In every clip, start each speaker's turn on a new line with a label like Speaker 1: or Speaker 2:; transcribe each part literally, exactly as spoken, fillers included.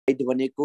Speaker 1: भनेको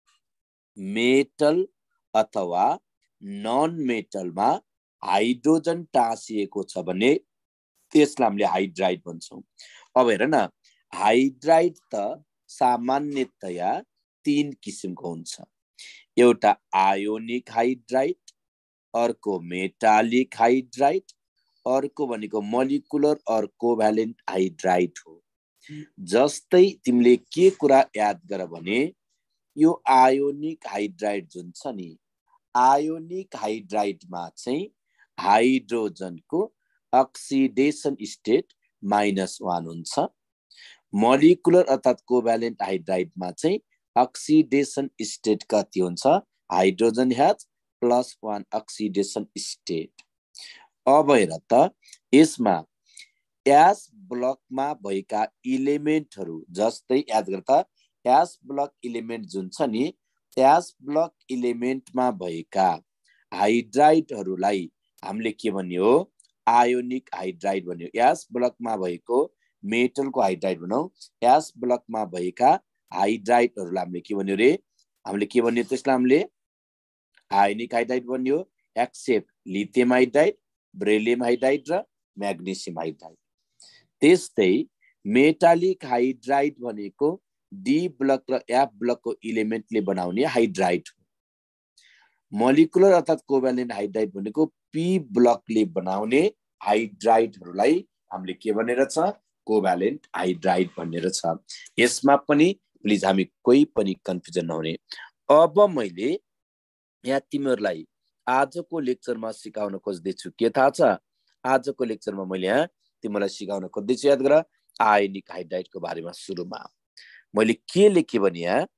Speaker 1: मेटल अथवा non मेटलमा hydrogen टाँसिएको छ भने त्यसलाई हामीले हाइड्राइड भन्छौँ। अब हेर न, हाइड्राइड त सामान्यतया तीन किसिमको हुन्छ। एउटा आयोनिक हाइड्राइड, अर्को मेटालिक हाइड्राइड, अर्को भनेको मोलिकुलर और कोभ्यालेन्ट हाइड्राइड हो। जस्तै तिमीले के कुरा याद गर भने यो आयोनिक हाइड्राइड जुन छ नि, आयोनिक हाइड्राइडमा चाहिँ हाइड्रोजनको अक्सिडेसन स्टेट माइनस वान हुन्छ। मोलिकुलर अर्थात् कोभ्यालेन्ट हाइड्राइडमा चाहिँ अक्सिडेसन स्टेट कति हुन्छ? Hydrogen has plus one oxidation state. अब हेर त, यसमा एस ब्लकमा भएका इलिमेन्टहरू, जस्तै याद गर त, एस ब्लक इलिमेन्ट जुन छ नि, एस ब्लक इलिमेन्टमा भएका हाइड्राइडहरूलाई हामीले के भन्यो? आयोनिक हाइड्राइड भन्यो। एस ब्लकमा भएको मेटलको हाइड्राइड भनौँ, एस ब्लकमा भएका हाइड्राइडहरूलाई हामीले के भन्यो रे? हामीले के भन्यो त्यसलाई? हामीले आयोनिक हाइड्राइड भन्यो, except lithium hydride, beryllium hydride र म्याग्नेसियम हाइड्राइड। त्यस्तै मेटालिक हाइड्राइड भनेको डी ब्लक र एफ ब्लकको इलिमेन्टले बनाउने हाइड्राइड हो। मोलिकुलर अर्थात् कोभ्यालेन्ट हाइड्राइड भनेको पी ब्लकले बनाउने हाइड्राइडहरूलाई हामीले के भनेर छ? कोभ्यालेन्ट हाइड्राइड भनेर छ। यसमा पनि प्लिज हामी कोही पनि कन्फ्युजन नहुने। अब मैले यहाँ तिमीहरूलाई आजको लेक्चरमा सिकाउन खोज्दैछु के थाहा छ? आजको लेक्चरमा मैले यहाँ तिमीलाई सिकाउन खोज्दैछु, याद गर, आयोनिक हाइड्राइडको बारेमा। सुरुमा मैले के लेखेँ भने यहाँ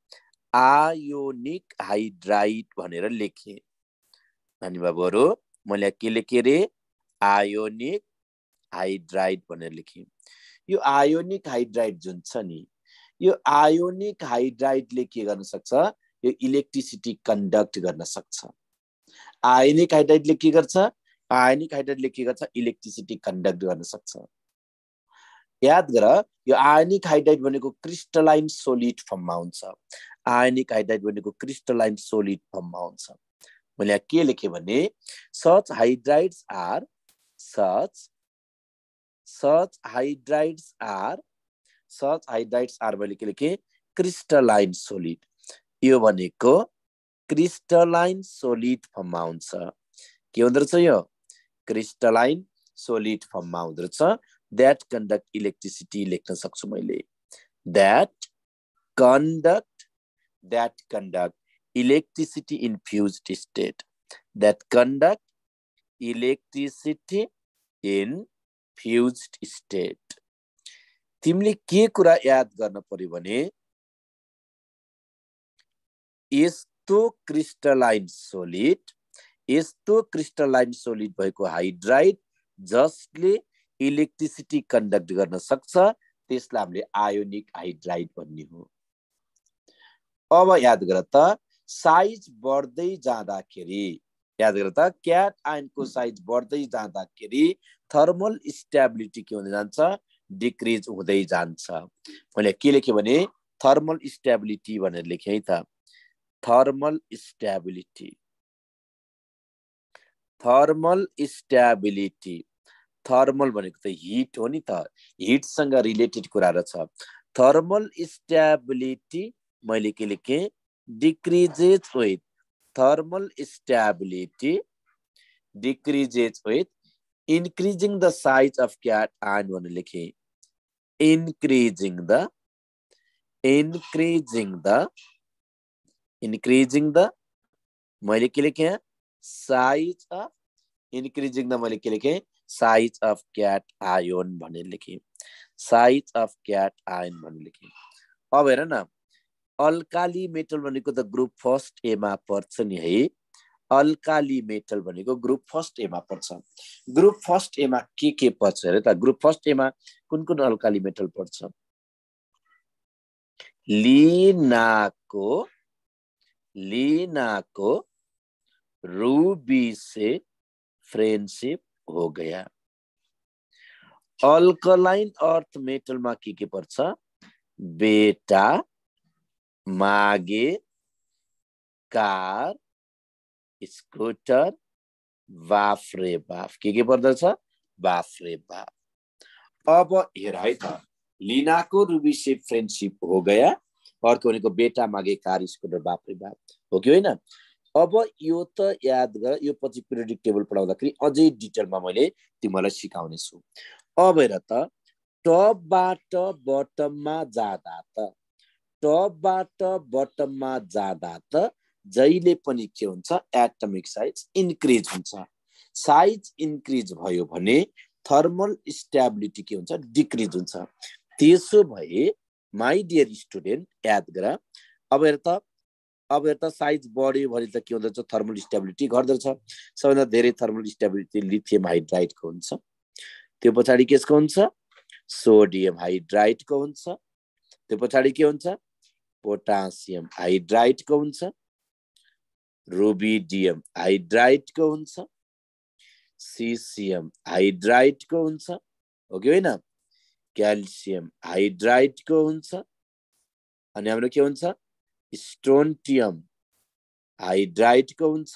Speaker 1: आयोनिक हाइड्राइड भनेर लेखेँ। नानी बाबुहरू, मैले के लेखेँ रे? आयोनिक हाइड्राइड भनेर लेखेँ। यो आयोनिक हाइड्राइड जुन छ नि, यो आयोनिक हाइड्राइडले के गर्न सक्छ? यो इलेक्ट्रिसिटी कन्डक्ट गर्न सक्छ। आयोनिक हाइड्राइडले के गर्छ? आयोनिक हाइड्राइडले के गर्छ? इलेक्ट्रिसिटी कन्डक्ट गर्न सक्छ। याद गर, यो आयोनिक हाइड्राइड भनेको क्रिस्टलाइन सोलिड फर्ममा हुन्छ। आयोनिक हाइड्राइड भनेको क्रिस्टलाइन सोलिड फर्ममा हुन्छ। मैले यहाँ के लेखेँ भने such hydrides are such such hydrides are such hydrides are मैले के लेखेँ? Crystalline solid. यो भनेको क्रिस्टलाइन सोलिड फर्ममा हुन्छ। के हुँदो रहेछ? यो क्रिस्टलाइन सोलिड फर्ममा हुँदो रहेछ। द्याट कन्डक्ट इलेक्ट्रिसिटी लेख्न सक्छु मैले। That conduct that conduct electricity in fused state. That conduct electricity in fused state. तिमीले के कुरा याद गर्न पर्यो भने यस्तो क्रिस्टलाइन सोलिड यस्तो क्रिस्टलाइन सोलिड भएको हाइड्राइड जसले इलेक्ट्रिसिटी कन्डक्ट गर्न सक्छ त्यसलाई हामीले आयोनिक हाइड्राइड भन्ने हो। अब याद गर त, साइज बढ्दै जाँदाखेरि, याद गर त, क्याट आयनको साइज बढ्दै जाँदाखेरि थर्मल स्टेबिलिटी के हुँदै जान्छ? डिक्रिज हुँदै जान्छ। मैले के लेखेँ भने थर्मल स्टेबिलिटी भनेर लेखेँ है त। Thermal stability thermal stability thermal भनेको त हिट हो नि त, हिटसँग रिलेटेड कुरा रहेछ। थर्मल स्टेबिलिटी मैले के लेखेँ? Decreases with thermal stability decreases with increasing the size of cat ion भनेर लेखेँ। increasing the increasing the increasing the मैले के लेखेँ? size of increasing the मैले के लेखेँ? size of cat ion भनेर लेखेँ। size of cat ion भनेर लेखेँ। अब हेर न, अल्काली मेटल भनेको त ग्रुप फर्स्ट ए मा पर्छ नि है। अल्काली मेटल भनेको ग्रुप फर्स्ट ए मा पर्छ। ग्रुप फर्स्ट ए मा के के पर्छ हेर त? ग्रुप फर्स्ट ए मा कुन कुन अल्काली मेटल पर्छ? लीनाको लीनाको रूबी से फ्रेंडशिप हो गया। अल्कलाइन अर्थ मेटल मा के के पर्छ? बेटा मागे, कार, स्कुटर, बाफ रे बाफ। के के पर्दछ? बाफ रे बाफ। अब हेर है त, लिनाको रुबी से फ्रेन्डशिप हो गया, अर्को भनेको बेटा मागे कार स्कुटर बाफ रे बाफ हो कि होइन? अब यो त याद गर, यो पछि पिरियडिक टेबल पढाउँदाखेरि अझै डिटेलमा मैले तिमीलाई सिकाउने छु। अब हेर त, टपबाट बटममा जाँदा त टपबाट बटममा जाँदा त जहिले पनि के हुन्छ? एटमिक साइज इन्क्रिज हुन्छ। साइज इन्क्रिज भयो भने थर्मल स्टेबिलिटी के हुन्छ? डिक्रिज हुन्छ। त्यसो भए माई डियर स्टुडेन्ट याद गर, अब हेर त, अब हेर त साइज बढ्यो भने त के हुँदछ? थर्मल स्टेबिलिटी घट्दछ। सबैभन्दा धेरै थर्मल स्टेबिलिटी लिथियम हाइड्राइडको हुन्छ। त्यो पछाडि केसको हुन्छ? सोडियम हाइड्राइडको हुन्छ। त्यो पछाडि के हुन्छ? पोटासियम हाइड्राइडको हुन्छ। रुबिडियम हाइड्राइडको हुन्छ। सिसियम हाइड्राइडको हुन्छ, हो कि होइन? क्याल्सियम हाइड्राइडको हुन्छ। अनि हाम्रो के हुन्छ? स्ट्रोन्टियम हाइड्राइडको हुन्छ।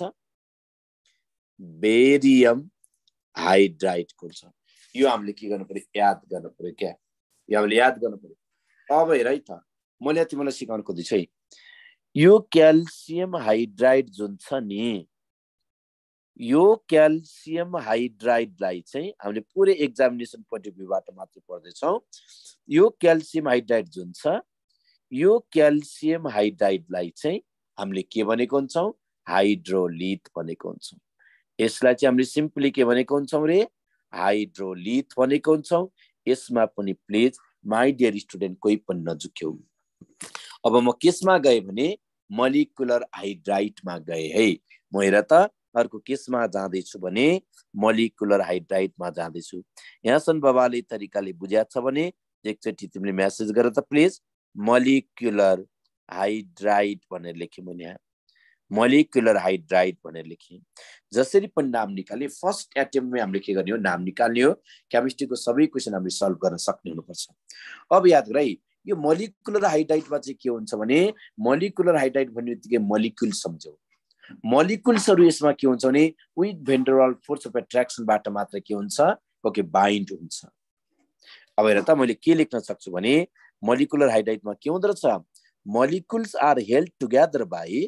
Speaker 1: बेरियम हाइड्राइडको हुन्छ। यो हामीले के गर्नु पर्यो? याद गर्नु पर्यो क्या? यो हामीले याद गर्नु पर्यो। अब हेर है त, मैले तिमीलाई सिकाउन खोज्दैछु है, यो क्याल्सियम हाइड्राइड जुन छ नि, यो क्याल्सियम हाइड्राइडलाई चाहिँ हामीले पुरै एक्जामिनेसन पोइन्ट अफ भ्यूबाट मात्र पढ्दैछौँ। यो क्याल्सियम हाइड्राइड जुन छ, यो क्याल्सियम हाइड्राइडलाई चाहिँ हामीले के भनेको हुन्छौँ? हाइड्रोलिथ भनेको हुन्छौँ। यसलाई चाहिँ हामीले सिम्पली के भनेको हुन्छौँ रे? हाइड्रोलिथ भनेको हुन्छौँ। यसमा पनि प्लिज माई डियर स्टुडेन्ट कोही पनि नझुक्यौ। अब म केसमा गएँ भने मलिकुलर हाइड्राइडमा गएँ है। म हेर त अर्को केसमा जाँदैछु भने मलिकुलर हाइड्राइडमा जाँदैछु। यहाँसम्म बाबाले तरिकाले बुझ्या छ भने एकचोटि तिमीले मेसेज गर त प्लिज। मलिकुलर हाइड्राइड भनेर लेखेँ मैले यहाँ, मलिकुलर हाइड्राइड भनेर लेखेँ। जसरी पनि नाम निकाल्ने, फर्स्ट एटेम्पमै हामीले के गर्ने हो? नाम निकाल्ने हो। केमिस्ट्रीको सबै क्वेसन हामीले सल्भ गर्न सक्ने हुनुपर्छ। अब याद गर है, यो मलिकुलर हाइड्राइडमा चाहिँ के हुन्छ भने, मलिकुलर हाइड्राइड भन्ने बित्तिकै मलिकुल सम्झौ। मलिकुल्सहरू यसमा के हुन्छ भने विथ भेन्डरवाल फोर्स अफ एट्र्याक्सनबाट मात्र के हुन्छ? ओके, बाइन्ड हुन्छ। अब हेर त, मैले के लेख्न सक्छु भने मलिकुलर हाइड्राइडमा के हुँदो रहेछ? Molecules are held together by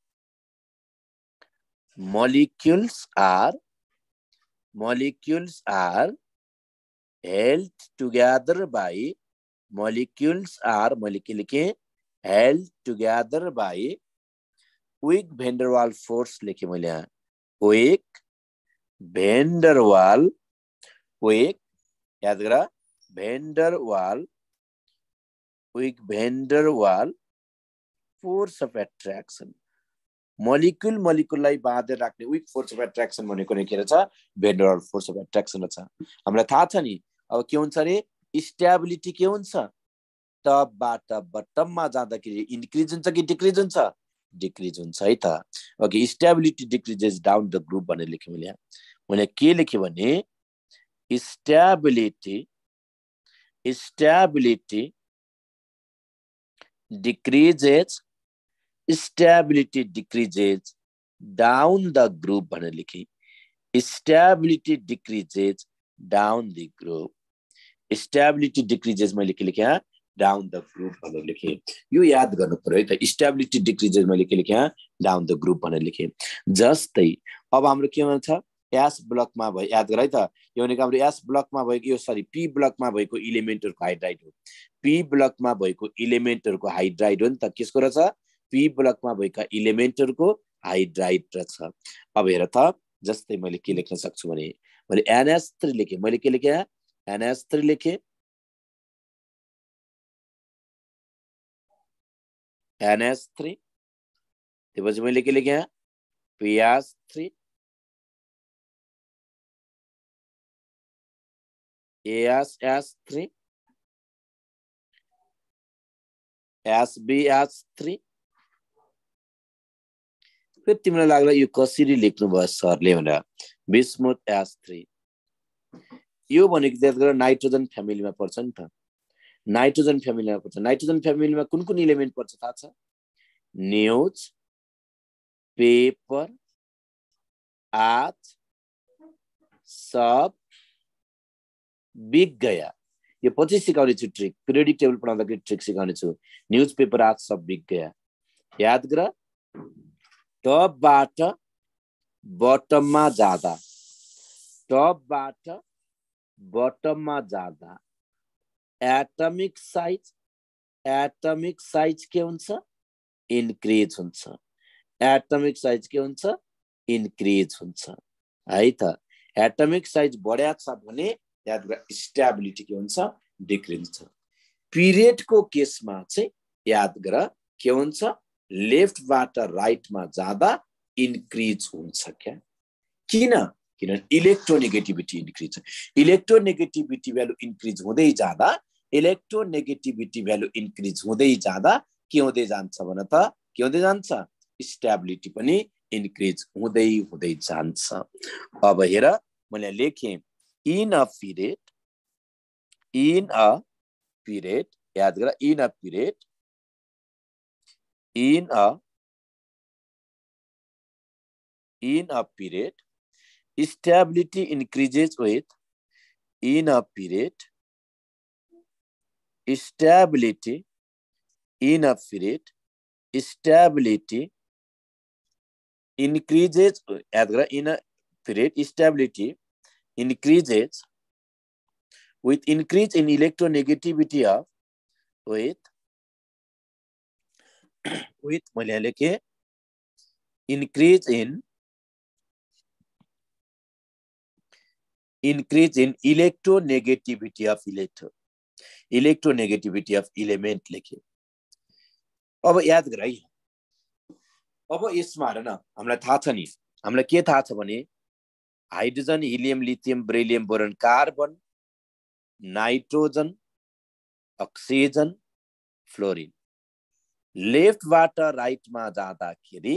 Speaker 1: molecules are molecules are held together by molecules are molecule के held together by weak van der Waals force लेखे मैले यहाँ, weak van der Waals, weak याद गर, van der Waals, weak van der Waals force of attraction। Molecule मलिकुललाई बाँधेर राख्ने week force of attraction भनेको नै के रहेछ? भेन डर वाल्स फोर्स अफ एट्र्याक्सन रहेछ। हामीलाई थाहा छ नि। अब के हुन्छ अरे? स्टेबिलिटी के हुन्छ? टपबाट बटममा जाँदाखेरि इन्क्रिज हुन्छ कि डिक्रिज हुन्छ? डिक्रिज हुन्छ है त। Okay, stability decreases down the group भनेर लेखेँ मैले यहाँ। मैले के लेखेँ भने stability stability decreases stability decreases down the group भनेर लेखेँ। stability decreases down the group, stability decreases मैले के लेखेँ? down the group भनेर लेखेँ। यो याद गर्नु पर्यो है त। stability decreases मैले के लेखेँ? down the group भनेर लेखेँ। जस्तै अब हाम्रो के भन्छ? एस ब्लकमा भयो, याद गर है त। यो भनेको हाम्रो एस ब्लकमा भएको, यो सरी पी ब्लकमा भएको इलिमेन्टहरुको हाइड्राइड हो। पी ब्लकमा भएको इलिमेन्टहरुको हाइड्राइड हो नि त। केसको रहेछ? पी ब्लकमा भएका इलिमेन्टहरुको हाइड्राइड रहेछ। अब हेर त, जस्तै मैले के लेख्न सक्छु भने मैले एन एस थ्री लेखेँ। मैले के लेखेँ? एन एस थ्री लेखेँ। एन एस थ्री त्यसपछि मैले के लेखेँ? P S three, A S S three, S B S three. फिर तिमीलाई लाग्ला यो कसरी लेख्नु भयो सरले भनेर? Bismuth S three. यो भनेको याद गर नाइट्रोजन फ्यामिलीमा पर्छ नि त। नाइट्रोजन फ्यामिलीमा पर्छ। नाइट्रोजन फ्यामिलीमा कुन कुन इलिमेन्ट पर्छ थाहा छ? न्यूज पेपर आज सब बिक गया। यो पछि सिकाउने छु ट्रिक, पिरियडिक टेबल पढाउँदाखेरि ट्रिक सिकाउने छु। न्यूज पेपर आज सब बिक गया। याद गर, टपबाट बटममा जाँदा, टपबाट बटममा जाँदा एटमिक साइज, एटमिक साइज के हुन्छ? इन्क्रिज हुन्छ। एटमिक साइज के हुन्छ? इन्क्रिज हुन्छ है त। एटमिक साइज बढ्या छ भने याद गर स्टेबिलिटी के हुन्छ? डिक्रिज हुन्छ। पिरियडको केसमा चाहिँ याद गर के हुन्छ? लेफ्टबाट राइटमा जाँदा इन्क्रिज हुन्छ क्या। किन? किनभने electronegativity increase. Electronegativity value increase हुँदै जाँदा, इलेक्ट्रोनेगेटिभिटी भ्यालु इन्क्रिज हुँदै जाँदा के हुँदै जान्छ भन त? के हुँदै जान्छ? स्टेबिलिटी पनि इन्क्रिज हुँदै हुँदै जान्छ। अब हेर, मैले लेखेँ in a period, in a period, याद गर in a period, in a in a period, stability increases with, in a period, stability, in a period, stability increases, in a period, stability increases with increase in electronegativity of, with, with, मैले लेखेँ increase in, increase in electronegativity of electron, electronegativity of element लेखे। अब याद गर है, अब यसमा हेर न, हामीलाई थाहा छ नि, हामीलाई के थाहा छ भने hydrogen, helium, lithium, beryllium, boron, carbon, nitrogen, oxygen, fluorine लेफ्टबाट राइटमा जाँदाखेरि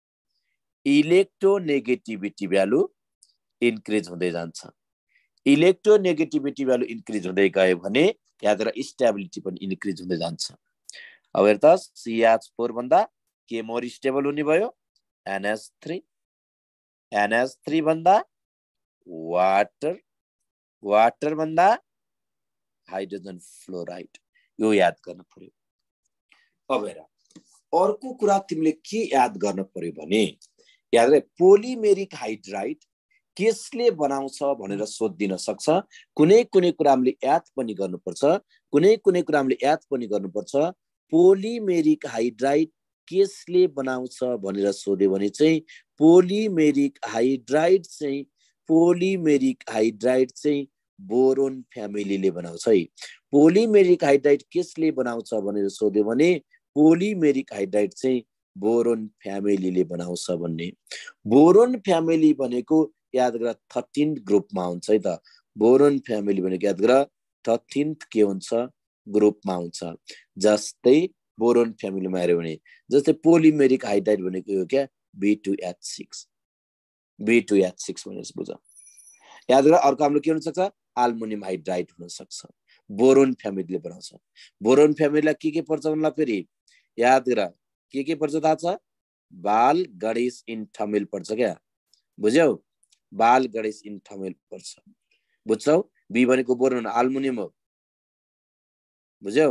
Speaker 1: इलेक्ट्रोनेगेटिभिटी भ्यालु इन्क्रिज हुँदै जान्छ। इलेक्ट्रोनेगेटिभिटी भ्यालु इन्क्रिज हुँदै गयो भने याद गर स्टेबिलिटी पनि इन्क्रिज हुँदै जान्छ। अब हेर त, सी एच फोर भन्दा के मोर स्टेबल हुने भयो? N H three, N H three भन्दा वाटर, वाटर भन्दा हाइड्रोजन फ्लोराइड। यो याद गर्न पर्यो। अब हेर, अर्को कुरा तिमीले के याद गर्न पर्यो भने याद गर पोलिमेरिक हाइड्राइड केसले बनाउँछ भनेर सोधिदिन सक्छ। कुनै कुनै कुरा हामीले याद पनि गर्नुपर्छ, कुनै कुनै कुरा हामीले याद पनि गर्नुपर्छ। पोलिमेरिक हाइड्राइड केसले बनाउँछ भनेर सोध्यो भने चाहिँ पोलिमेरिक हाइड्राइड चाहिँ पोलिमेरिक हाइड्राइड चाहिँ बोरोन फ्यामिलीले बनाउँछ है। पोलिमेरिक हाइड्राइड केसले बनाउँछ भनेर सोध्यो भने पोलिमेरिक हाइड्राइड चाहिँ बोरोन फ्यामिलीले बनाउँछ भन्ने। बोरोन फ्यामिली भनेको याद गर थर्टीन ग्रुपमा हुन्छ है त। बोरोन फ्यामिली भनेको याद गर थर्टीन्थ के हुन्छ? ग्रुपमा हुन्छ। जस्तै बोरोन फ्यामिलीमा हेर्यो भने जस्तै पोलिमेरिक हाइड्राइड भनेको यो क्या B two H six, B two H six भनेर बुझ। याद गर अर्को हाम्रो के हुन सक्छ? एल्युमिनियम हाइड्राइड हुन सक्छ। बोरोन फ्यामिलीले बनाउँछ। बोरोन फ्यामिलीलाई के के पर्छ भन्ला फेरि याद गर के के पर्छ थाहा छ? बाल गणेश इन्थमिल पर्छ क्या, बुझ्यौ? बाल गणेश इन्थमिल पर्छ, बुझ्छौ? बी भनेको बोरोन एल्युमिनियम हो, बुझ्यौ?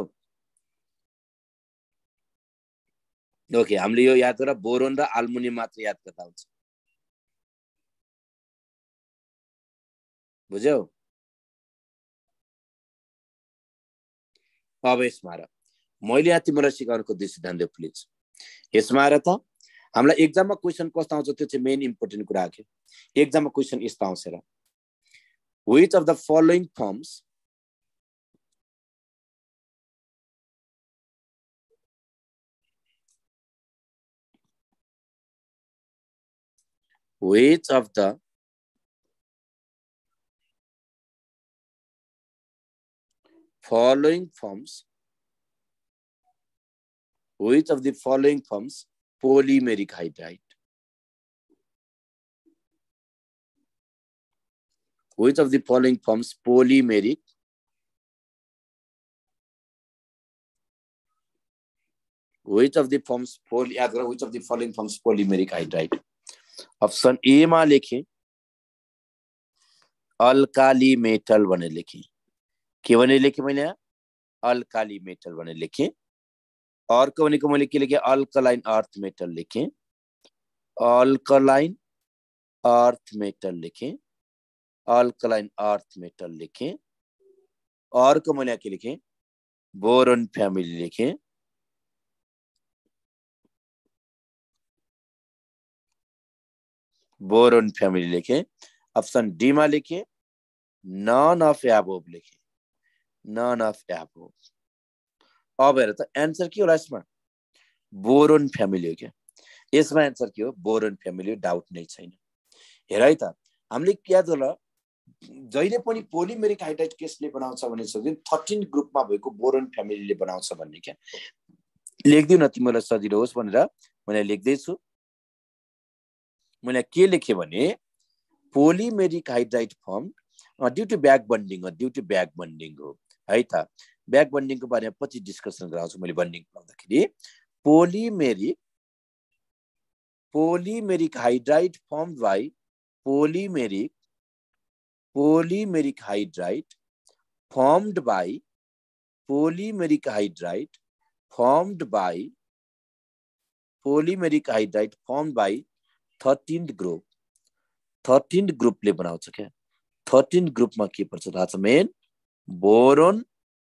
Speaker 1: ओके, हामीले यो याद गर बोरोन र एल्युमिनियम मात्र याद गर्दा हुन्छ, बुझ्यौ? अब यसमा हेर, मैले यहाँ तिमीलाई सिकाउन खोज्दैछु, ध्यान देऊ प्लिज। यसमा हेर त, हामीलाई एक्जाममा क्वेसन कस्तो आउँछ त्यो चाहिँ मेन इम्पोर्टेन्ट कुरा हो। एक्जाममा क्वेसन यस्तो आउँछ र, which of the following forms which of the following forms which of the following forms polymeric hydride? Which of the following forms polymeric which of the forms poly याद गरौँ which of the following forms polymeric hydride option A मा लेखेँ alkali metal भनेर लेखेँ के भनेर लेखेँ मैले alkali metal भनेर लेखेँ अर्को भनेको मैले के लेखेँ अल्कलाइन अर्थ मेटल लेखेँ अल्कलाइन अर्थ मेटल लेखेँ अल्कलाइन अर्थ मेटल लेखेँ अर्को मैले के लेखेँ बोरोन फ्यामिली लेखेँ बोरोन फ्यामिली लेखेँ अप्सन डी मा लेखेँ नन अफ एबोव लेखेँ नन अफ एबोव अब हेर त एन्सर के होला यसमा बोरोन फ्यामिली हो क्या यसमा एन्सर के हो बोरोन फ्यामिली डाउट नै छैन हेर है त हामीले याद होला जहिले पनि पोलिमेरिक हाइड्राइड केसले बनाउँछ भने थर्टीन ग्रुपमा भएको बोरोन फ्यामिलीले बनाउँछ भन्ने क्या लेख्दिउ न तिमीलाई सजिलो होस् भनेर मैले लेख्दै छु मैले के लेखे भने polymeric hydride form due to back bonding हो ड्यू टु ब्याक बन्डिङ हो है त ब्याक बन्डिङको बारेमा पछि डिस्कसन गराउँछु मैले बन्डिङ पढाउँदाखेरि polymeric polymeric hydride formed by polymeric polymeric hydride formed by polymeric hydride formed by polymeric hydride formed by thirteenth group thirteenth group ले बनाउँछ क्या thirteenth group मा के पर्छ थाहा छ मेन बोरोन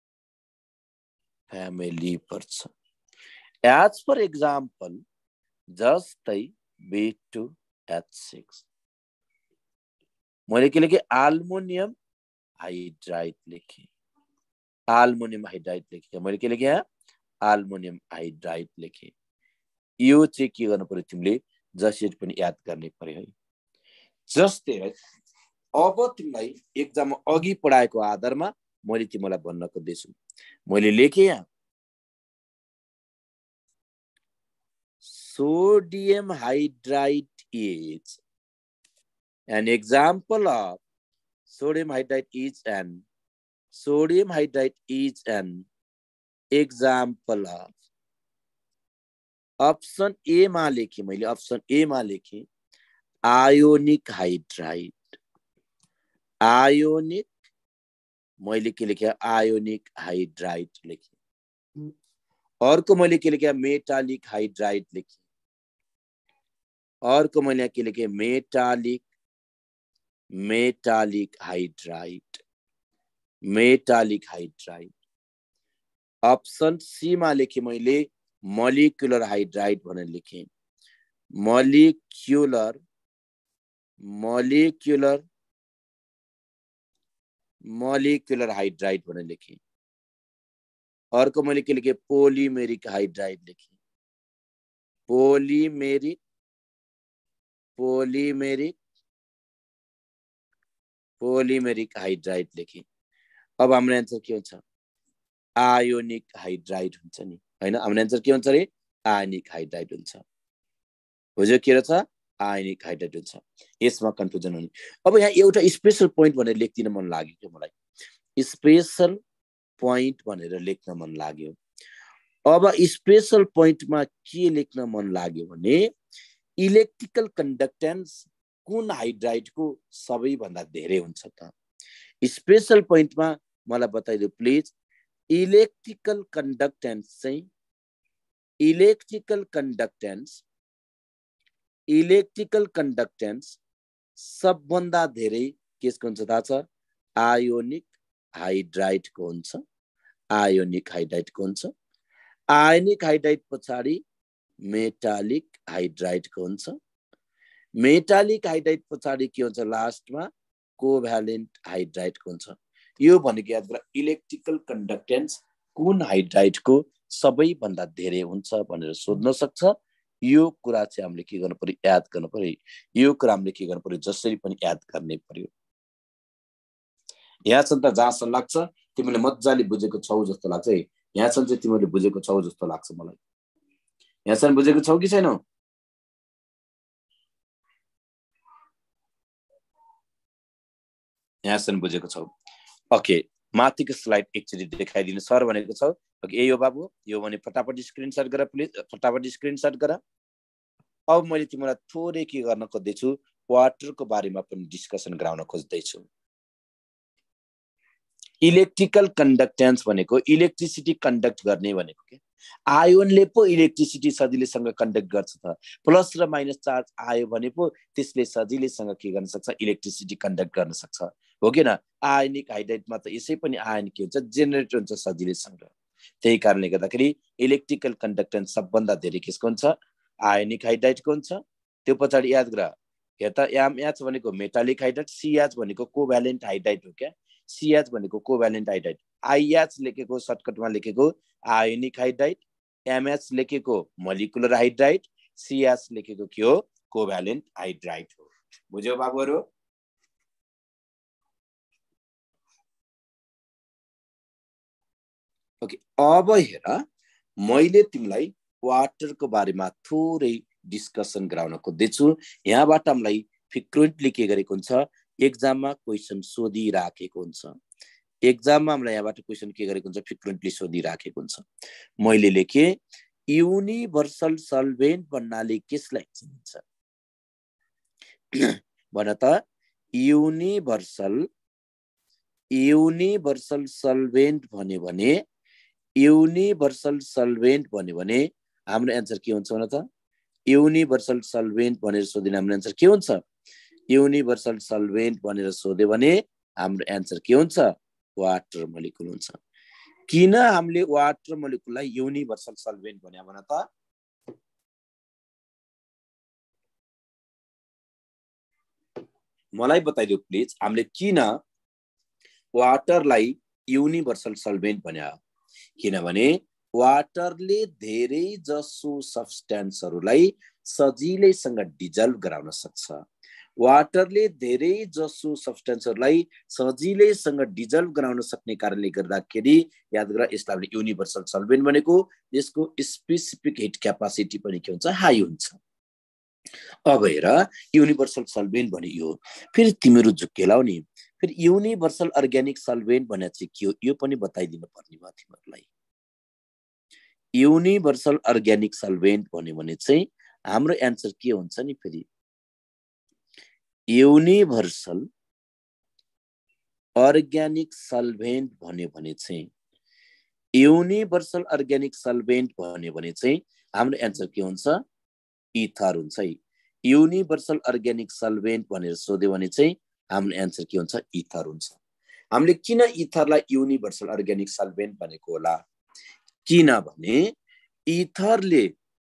Speaker 1: फ्यामिली पर्छ as for example जस्तै B two H six मैले के लेखेँ एल्युमिनियम हाइड्राइड लेखेँ एल्युमिनियम हाइड्राइड लेखेँ मैले के लेखेँ एल्युमिनियम हाइड्राइड लेखेँ यो चाहिँ के गर्नु पर्यो तिमीले जसरी पनि याद गर्ने पर्यो है जस्तै है अब तिमीलाई एक्जाममा अघि पढाएको आधारमा मैले तिमीलाई भन्न खोज्दैछु मैले लेखेँ यहाँ sodium hydride is an example of sodium hydride is an sodium hydride is an example of option A मा लेखेँ मैले option A मा लेखेँ ionic hydride ionic मैले के लेखेँ ionic hydride लेखेँ अर्को मैले के लेखेँ metallic hydride लेखेँ अर्को मैले के लेखेँ metallic metallic hydride metallic hydride option C मा लेखेँ मैले molecular hydride भनेर लेखेँ molecular molecular molecular hydride भनेर लेखेँ अर्को मैले के लेखेँ polymeric hydride लेखेँ polymeric polymeric पोलिमेरिक हाइड्राइड लेखेँ अब हाम्रो एन्सर के हुन्छ आयोनिक हाइड्राइड हुन्छ नि हैन हाम्रो एन्सर के हुन्छ रे आयोनिक हाइड्राइड हुन्छ बुझ्यो के रहेछ आयोनिक हाइड्राइड हुन्छ यसमा कन्फ्युजन हुने अब यहाँ एउटा स्पेशल पोइन्ट भनेर लेख्दिन मन लाग्यो के मलाई स्पेशल पोइन्ट भनेर लेख्न मन लाग्यो अब स्पेशल पोइन्टमा के लेख्न मन लाग्यो भने इलेक्ट्रिकल कन्डक्टेन्स कुन हाइड्राइडको सबैभन्दा धेरै हुन्छ त स्पेशल पोइन्टमा मलाई बताइदिनु प्लिज इलेक्ट्रिकल कन्डक्टेन्स चाहिँ इलेक्ट्रिकल कन्डक्टेन्स इलेक्ट्रिकल कन्डक्टेन्स सबभन्दा धेरै केसको हुन्छ थाहा छ आयोनिक हाइड्राइडको हुन्छ आयोनिक हाइड्राइडको हुन्छ आयोनिक हाइड्राइड पछाडि मेटालिक हाइड्राइडको हुन्छ मेटालिक हाइड्राइड पछाडि के हुन्छ लास्टमा कोभ्यालेन्ट हाइड्राइडको हुन्छ यो भनेको याद गर इलेक्ट्रिकल कन्डक्टेन्स कुन हाइड्राइडको सबैभन्दा धेरै हुन्छ भनेर सोध्न सक्छ यो कुरा चाहिँ हामीले के गर्नु पर्यो याद गर्नु पर्यो यो कुरा हामीले के गर्नु पर्यो जसरी पनि याद गर्ने पर्यो यहाँसम्म त जहाँसम्म लाग्छ तिमीले मज्जाले बुझेको छौ जस्तो लाग्छ है यहाँसम्म चाहिँ तिमीले बुझेको छौ जस्तो लाग्छ मलाई यहाँसम्म बुझेको छौ कि छैनौ यहाँसम्म बुझेको छौ ओके माथिको स्लाइड एकचोटि देखाइदिनु सर भनेको छ ए यो बाबु यो भने फटाफट स्क्रिनशट गर प्लिज फटाफट स्क्रिनशट गर अब मैले तिमीलाई थोरै के गर्न खोज्दैछु वाटरको बारेमा पनि डिस्कसन गराउन खोज्दैछु इलेक्ट्रिकल कन्डक्टेन्स भनेको इलेक्ट्रिसिटी कन्डक्ट गर्ने भनेको के आयोनले पो इलेक्ट्रिसिटी सजिलैसँग कन्डक्ट गर्छ त प्लस र माइनस चार्ज आयो भने पो त्यसले सजिलैसँग के गर्न सक्छ इलेक्ट्रिसिटी कन्डक्ट गर्न सक्छ हो कि न आयनिक हाइड्राइडमा त यसै पनि आयन के हुन्छ जेनेरेट हुन्छ सजिलैसँग त्यही कारणले गर्दाखेरि इलेक्ट्रिकल कन्डक्टेन्स सबभन्दा धेरै केसको हुन्छ आयनिक हाइड्राइडको हुन्छ त्यो पछाडि याद गर हेर त एमएच भनेको मेटालिक हाइड्राइड सीएच भनेको कोभ्यालेन्ट हाइड्राइड हो क्या सीएच भनेको कोभ्यालेन्ट हाइड्राइड आईएच लेखेको सर्टकटमा लेखेको आयोनिक हाइड्राइड एमएच लेखेको मोलिकुलर हाइड्राइड सीएच लेखेको के हो कोभ्यालेन्ट हाइड्राइड हो बुझ्यौ बाबुहरु ओके अब हेर मैले तिमीलाई वाटरको बारेमा थोरै डिस्कसन गराउन खोज्दैछु यहाँबाट मलाई फ्रिक्वेन्टली के गरेको हुन्छ एक्जाममा क्वेशन सोधिराखेको हुन्छ एक्जाममा हामीलाई यहाँबाट क्वेशन के गरेको हुन्छ फ्रिक्वेन्टली सोधिराखेको हुन्छ मैले लेखे युनिभर्सल सल्भेन्ट भन्नाले केसलाई चिनिन्छ भन त युनिभर्सल युनिभर्सल सल्भेन्ट भन्यो भने युनिभर्सल सल्भेन्ट भन्यो भने हाम्रो एन्सर के हुन्छ भन त युनिभर्सल सल्भेन्ट भनेर सोधिने हाम्रो एन्सर के हुन्छ युनिभर्सल सल्भेन्ट भनेर सोध्यो भने हाम्रो एन्सर के हुन्छ वाटर मोलिकुल हुन्छ किन हामीले वाटर मोलिकुललाई युनिभर्सल सल्भेन्ट भन्या भन त मलाई बताइदियो प्लिज हामीले किन वाटरलाई युनिभर्सल सल्भेन्ट भन्या किनभने वाटरले धेरै जसो सब्स्टेन्सहरूलाई सजिलैसँग डिजल्भ गराउन सक्छ वाटरले धेरै जसो सब्स्टेन्सहरूलाई सजिलैसँग डिजल्भ गराउन सक्ने कारणले गर्दाखेरि याद गर यसलाई हामीले युनिभर्सल सल्भेन्ट भनेको यसको स्पेसिफिक हिट क्यापासिटी पनि के हुन्छ हाई हुन्छ अब हेर युनिभर्सल सल्भेन्ट भने यो फेरि तिमीहरू झुक्केलाउ नि फेरि युनिभर्सल अर्ग्यानिक सल्भेन्ट भने चाहिँ के हो यो पनि बताइदिनु पर्ने भयो तिमीहरूलाई युनिभर्सल अर्ग्यानिक सल्भेन्ट भन्यो भने चाहिँ हाम्रो एन्सर के हुन्छ नि फेरि युनिभर्सल अर्ग्यानिक सल्भेन्ट भन्यो भने चाहिँ युनिभर्सल अर्ग्यानिक सल्भेन्ट भन्यो भने चाहिँ हाम्रो एन्सर के हुन्छ इथर हुन्छ है युनिभर्सल अर्ग्यानिक सल्भेन्ट भनेर सोध्यो भने चाहिँ हाम्रो एन्सर के हुन्छ इथर हुन्छ हामीले किन इथरलाई युनिभर्सल अर्ग्यानिक सल्भेन्ट भनेको होला किनभने इथरले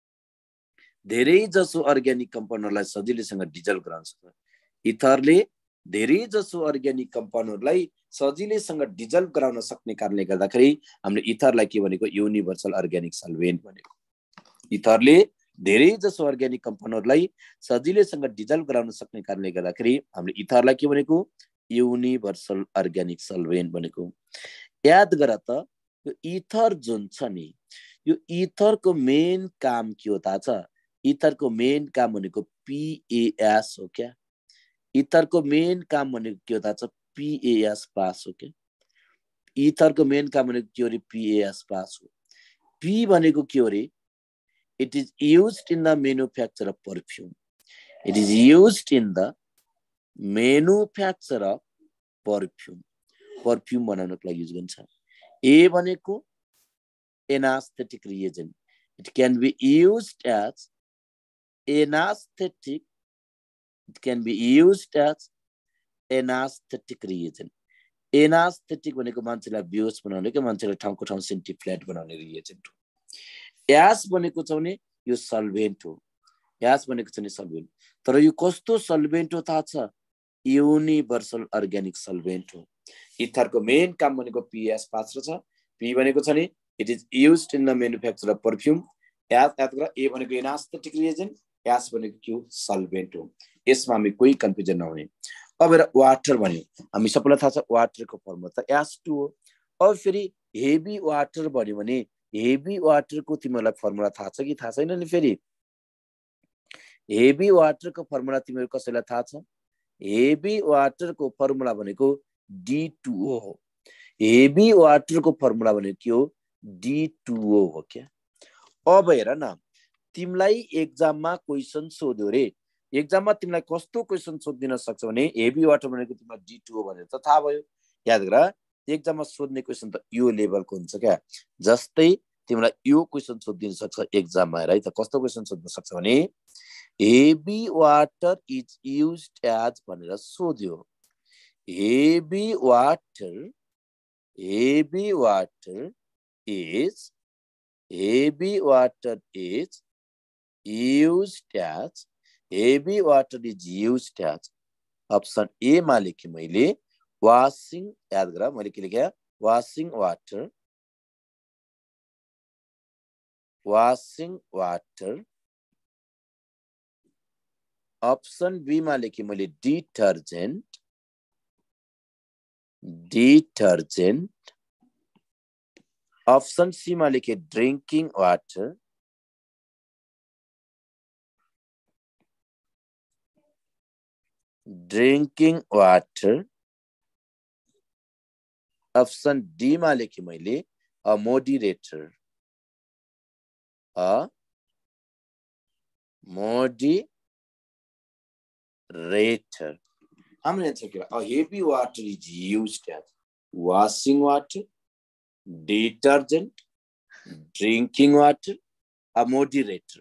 Speaker 1: धेरै जसो अर्ग्यानिक कम्पाउन्डहरूलाई सजिलैसँग डिजल्भ गराउन सक्छ इथरले धेरै जसो अर्ग्यानिक कम्पाउन्डहरूलाई सजिलैसँग डिजल्भ गराउन सक्ने कारणले गर्दाखेरि हामीले इथरलाई के भनेको युनिभर्सल अर्ग्यानिक सल्भेन्ट भनेको इथरले धेरै जसो अर्ग्यानिक कम्पाउन्डहरूलाई सजिलैसँग डिजल्भ गराउन सक्ने कारणले गर्दाखेरि हामीले इथरलाई के भनेको युनिभर्सल अर्ग्यानिक सल्भेन्ट भनेको याद गर त यो इथर जुन छ नि यो इथरको मेन काम के हो थाहा छ इथरको मेन काम भनेको पीएएस हो क्या इथरको मेन काम भनेको के हो थाहा छ पीएएस पास हो क्या इथरको मेन काम भनेको के हो रे पीएएस पास हो पी भनेको के हो रे it is used in the manufacture of perfume it is used in the manufacture of perfume perfume बनाउनको लागि युज गरिन्छ ए भनेको anesthetic reagent it can be used as anesthetic it can be used as anesthetic reagent anesthetic भनेको मान्छेलाई बेहोस बनाउने के मान्छेलाई ठाउँको ठाउँ सेन्टिफ्लेट बनाउने रिएजेन्ट हो यास भनेको छ भने यो सल्भेन्ट हो यास भनेको छ नि सल्भेन्ट तर यो कस्तो सल्भेन्ट हो थाहा छ युनिभर्सल अर्ग्यानिक सल्भेन्ट हो इथरको मेन काम भनेको पीएस पास छ पी भनेको छ नि it is used in the manufacture of perfume याद याद गर ए भनेको एनास्थेटिक रिएजेन्ट यास भनेको के हो सल्भेन्ट हो यसमा हामी कोही कन्फ्युजन नहुने अब हेर वाटर भन्यो हामी सबैलाई थाहा छ वाटरको फर्मुला त एच टू हो अब फेरि हेभी वाटर भन्यो भने हेभी वाटरको तिमीहरूलाई फर्मुला थाहा छ कि थाहा छैन नि फेरि हेभी वाटरको फर्मुला तिमीहरू कसैलाई थाहा छ हेभी वाटरको फर्मुला भनेको डी टू ओ हो हेभी वाटरको फर्मुला भनेको के हो? डी टू ओ हो क्या? अब हेर न, तिमीलाई एक्जाममा क्वेसन सोध्यो रे, एक्जाममा तिमीलाई कस्तो क्वेसन सोधिदिन सक्छ भने हेभी वाटर भनेको तिमीलाई डी टू ओ भनेर त थाहा भयो। याद गर, एक्जाममा सोध्ने क्वेसन त यो लेभलको हुन्छ क्या। जस्तै तिमीलाई यो क्वेसन सोधिदिन सक्छ एक्जाममा, है त कस्तो क्वेसन सोध्न सक्छ भने heavy water is used as भनेर सोध्यो। Heavy water heavy water is heavy water is used as heavy water is used as option A मा लेखेँ मैले वाशिङ। याद गर मैले के लेखेँ? Washing water, washing water. Option B मा लेखेँ मैले डिटर्जेन्ट, डिटर्जेन्ट। ऑप्शन सी मा लेखे drinking water, drinking water. Option D मा लेखे मैले अ मोडिरेटर, अ मोडिरेटर। हाम्रो आन्सर के हो? Heavy water is used as washing water, detergent, drinking water, a moderator.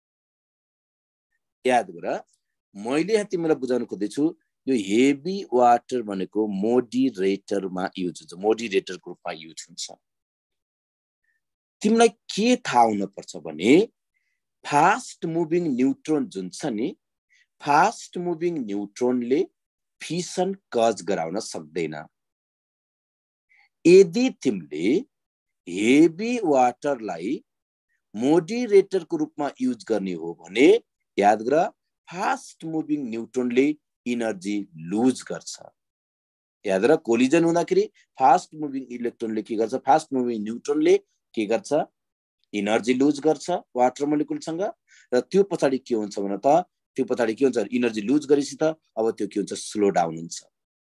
Speaker 1: याद गर, मैले यहाँ तिमीलाई बुझाउन खोज्दैछु यो हेभी वाटर भनेको मोडिरेटरमा युज हुन्छ, मोडिरेटरको रूपमा युज हुन्छ। तिमीलाई के थाहा हुन पर्छ भने फास्ट मुभिङ न्यूट्रोन जुन छ नि, फास्ट मुभिङ न्यूट्रोनले फिसन कज गराउन सक्दैन। यदि तिमीले हेभी वाटरलाई मोडिरेटरको रूपमा युज गर्ने हो भने याद गर फास्ट मुभिङ न्यूट्रोनले इनर्जी लुज गर्छ। याद गर, कोलिजन हुँदाखेरि फास्ट मुभिङ इलेक्ट्रोनले के गर्छ? फास्ट मुभिङ न्यूट्रोनले के गर्छ? इनर्जी लुज गर्छ वाटर मोलिकुलसँग। र त्यो पछाडि के हुन्छ भने त त्यो पछाडि के हुन्छ? इनर्जी लुज गरेपछि त अब त्यो के हुन्छ? स्लो डाउन हुन्छ,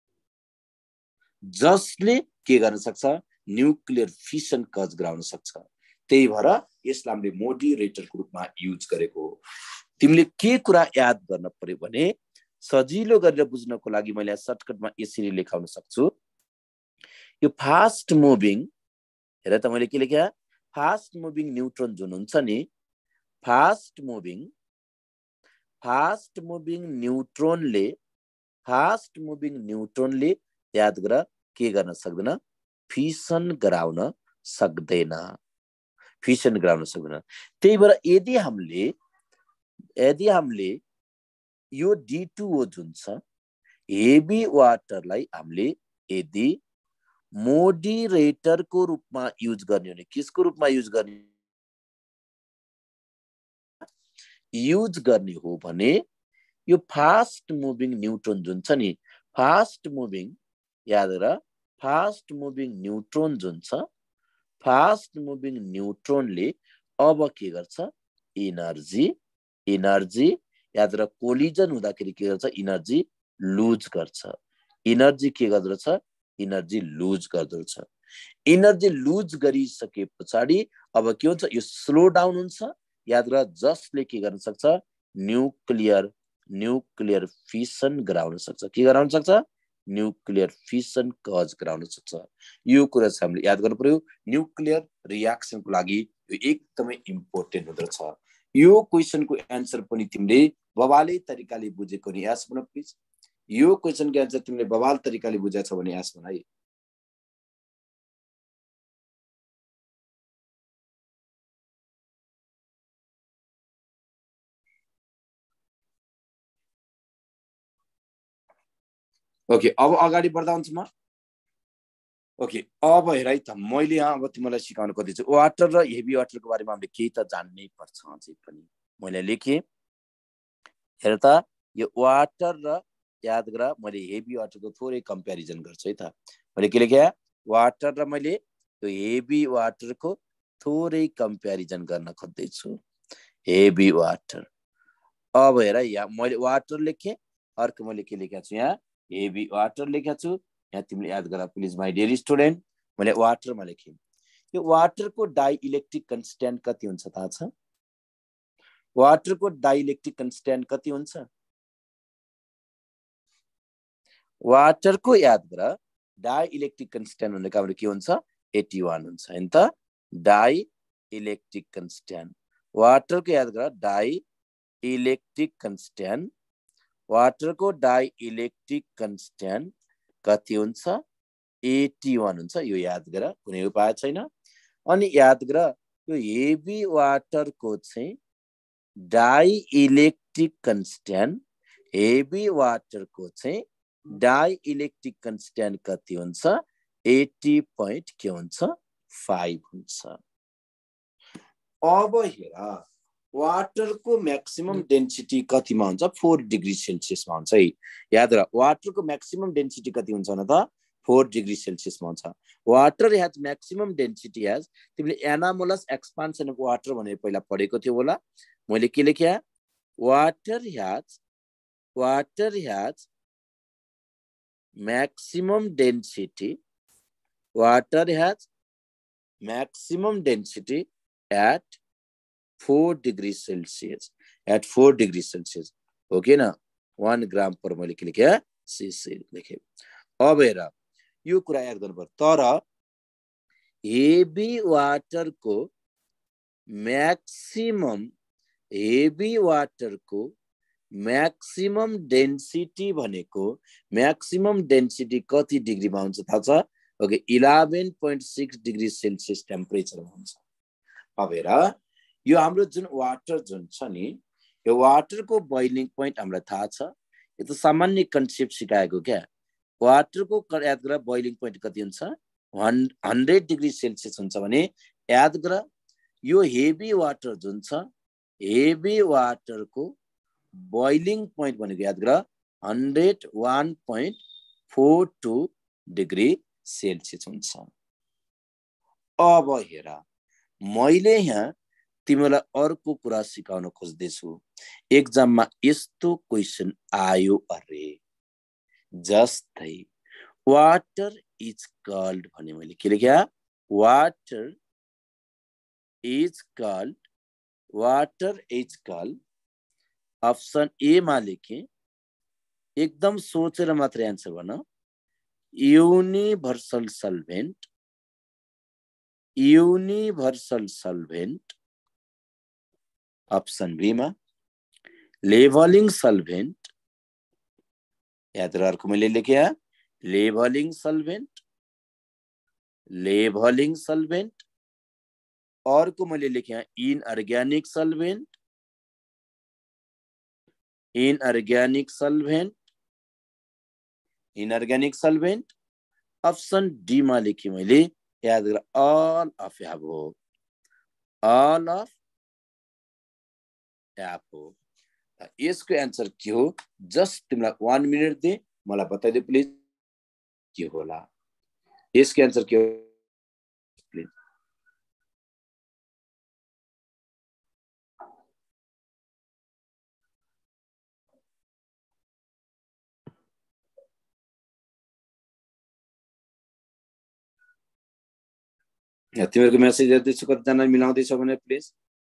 Speaker 1: जसले के गर्न सक्छ? न्यूक्लियर फिसन कज गराउन सक्छ। त्यही भएर यसलाई हामीले मोडिरेटरको रूपमा युज गरेको हो। तिमीले के कुरा याद गर्न पर्यो भने सजिलो गरेर बुझ्नको लागि मैले सर्टकटमा यसरी लेखाउन सक्छु। यो फास्ट मुभिङ, हेर त मैले के लेखे? फास्ट मुभिङ न्यूट्रोन जुन हुन्छ नि, फास्ट मुभिङ फास्ट मुभिङ न्यूट्रोनले फास्ट मुभिङ न्यूट्रोनले याद गर के गर्न सक्दैन? फिसन गराउन सक्दैन, फिसन गराउन सक्दैन। त्यही भएर यदि हामीले यदि हामीले यो डी टू ओ जुन छ हेभी वाटरलाई हामीले यदि मोडिरेटरको रूपमा युज गर्ने हो भने किसको रूपमा युज गर्ने युज गर्ने हो भने यो फास्ट मुभिङ न्यूट्रोन जुन छ नि, फास्ट मुभिङ, याद गर फास्ट मुभिङ न्यूट्रोन जुन छ, फास्ट मुभिङ न्यूट्रोनले अब के गर्छ? इनर्जी इनर्जी याद गर कोलिजन हुँदाखेरि के गर्छ? इनर्जी लुज गर्छ। इनर्जी के गर्दछ? इनर्जी लुज गर्दछ। इनर्जी लुज गरिसके पछाडि अब के हुन्छ? यो स्लो डाउन हुन्छ। याद गर, जसले के गर्न सक्छ? न्यूक्लियर न्यूक्लियर फिसन गराउन सक्छ। के गराउन सक्छ? न्यूक्लियर फिसन कज गराउन सक्छ। यो कुरा चाहिँ हामीले याद गर्नु पर्यो। न्यूक्लियर रियाक्सनको लागि यो एकदमै इम्पोर्टेन्ट हुँदछ। यो क्वेसनको एन्सर पनि तिमीले बवाले तरिकाले बुझेको नि याद भन प्लिज। यो क्वेसनको एन्सर तिमीले बवाल तरिकाले बुझेछौ भने याद भन है। ओके, अब अगाडि बढ्दा हुन्छ म। ओके, अब हेर है त, मैले यहाँ अब तिमीलाई सिकाउन खोज्दैछु वाटर र हेभी वाटरको बारेमा हामीले केही त जान्नै पर्छ अझै पनि। मैले लेखेँ, हेर त यो वाटर र याद गर मैले हेभी वाटरको थोरै कम्प्यारिजन गर्छु है त। मैले के लेखेँ? वाटर र मैले यो हेभी वाटरको थोरै कम्प्यारिजन गर्न खोज्दैछु, हेभी वाटर। अब हेर यहाँ मैले वाटर लेखेँ, अर्को मैले के लेखेको छु? यहाँ हेभी वाटर लेखेको छु। यहाँ तिमीले याद गर प्लिज माई डियर स्टुडेन्ट। मैले वाटरमा लेखेँ। यो वाटरको डाइइलेक्ट्रिक कन्स्ट्यान्ट कति हुन्छ थाहा छ? वाटरको डाइइलेक्ट्रिक कन्स्ट्यान्ट कति हुन्छ? वाटरको याद गर, डाइइलेक्ट्रिक कन्स्ट्यान्ट भनेको हाम्रो के हुन्छ? eighty-one हुन्छ हैन त? डाइइलेक्ट्रिक कन्स्ट्यान्ट वाटरको याद गर, डाइइलेक्ट्रिक कन्स्ट्यान्ट वाटरको डाइइलेक्ट्रिक कन्स्ट्यान्ट कति हुन्छ? eighty-one हुन्छ। यो याद गर, कुनै उपाय छैन। अनि याद गर, यो हेभी वाटरको चाहिँ डाइइलेक्ट्रिक कन्स्ट्यान्ट हेभी वाटरको चाहिँ डाइइलेक्ट्रिक कन्स्ट्यान्ट कति हुन्छ? eighty point के हुन्छ? five हुन्छ। अब हेर, वाटरको मैक्सिमम डेन्सिटी कतिमा हुन्छ? four डिग्री सेल्सियसमा हुन्छ है। याद गर, वाटरको मैक्सिमम डेन्सिटी कति हुन्छ न त? four डिग्री सेल्सियसमा हुन्छ। Water has maximum density has, तिमीले एनामोलस एक्सपान्सन अफ वाटर भनेर पहिला पढेको थियो होला। मैले के लेख्या? Water has water has maximum density water has maximum density at four degree Celsius at four degree Celsius okay ना? one ग्राम पर मैले के लेखे? सीसी लेखे। अब हेर, यो कुरा याद गर्नु पर्यो। तर हेभी वाटर को मैक्सिमम हेभी वाटर को मैक्सिमम डेन्सिटी भनेको मैक्सिमम डेन्सिटी कति डिग्रीमा हुन्छ थाहा छ? Okay, eleven point six degree Celsius टेम्परेचरमा हुन्छ। अब हेर, यो हाम्रो जुन वाटर जुन छ नि, यो वाटर को बोइलिङ पोइन्ट हामीलाई थाहा छ। यो त सामान्य कन्सेप्ट सिकाएको क्या। वाटर को याद गर, बोइलिङ पोइन्ट कति हुन्छ? one hundred डिग्री सेल्सियस हुन्छ भने याद गर, यो हेभी वाटर जुन छ, हेभी वाटर को बोइलिङ पोइन्ट भनेको याद गर one hundred one point four two degree Celsius हुन्छ। अब हेर, मैले यहाँ तिमीलाई अर्को कुरा सिकाउन खोज्दैछु। एक्जाममा यस्तो क्वेशन आयो अरे, जस्तै वाटर इज कल्ड भने मैले के लेख्या? Water is called water is called option A मा लेखे। एकदम सोचेर मात्र आन्सर भन। Universal solvent universal solvent option B मा। लेभलिङ सल्भेन्ट, याद अर्को मैले लेख्या लेभलिङ सल्भेन्ट लेभलिङ सल्भेन्ट अर्को मैले लेख्या inorganic solvent inorganic solvent inorganic solvent option D मा लेखे मैले। याद गर, all of above all of above। यसको आन्सर के हो? जस्ट तिमीलाई one मिनट दे, मलाई बताइदे प्लिज के होला। यसको आन्सर के हो प्लिज? तिमीहरूको मेसेज हेर्दैछु, कतिजना मिलाउँदैछ भने प्लिज।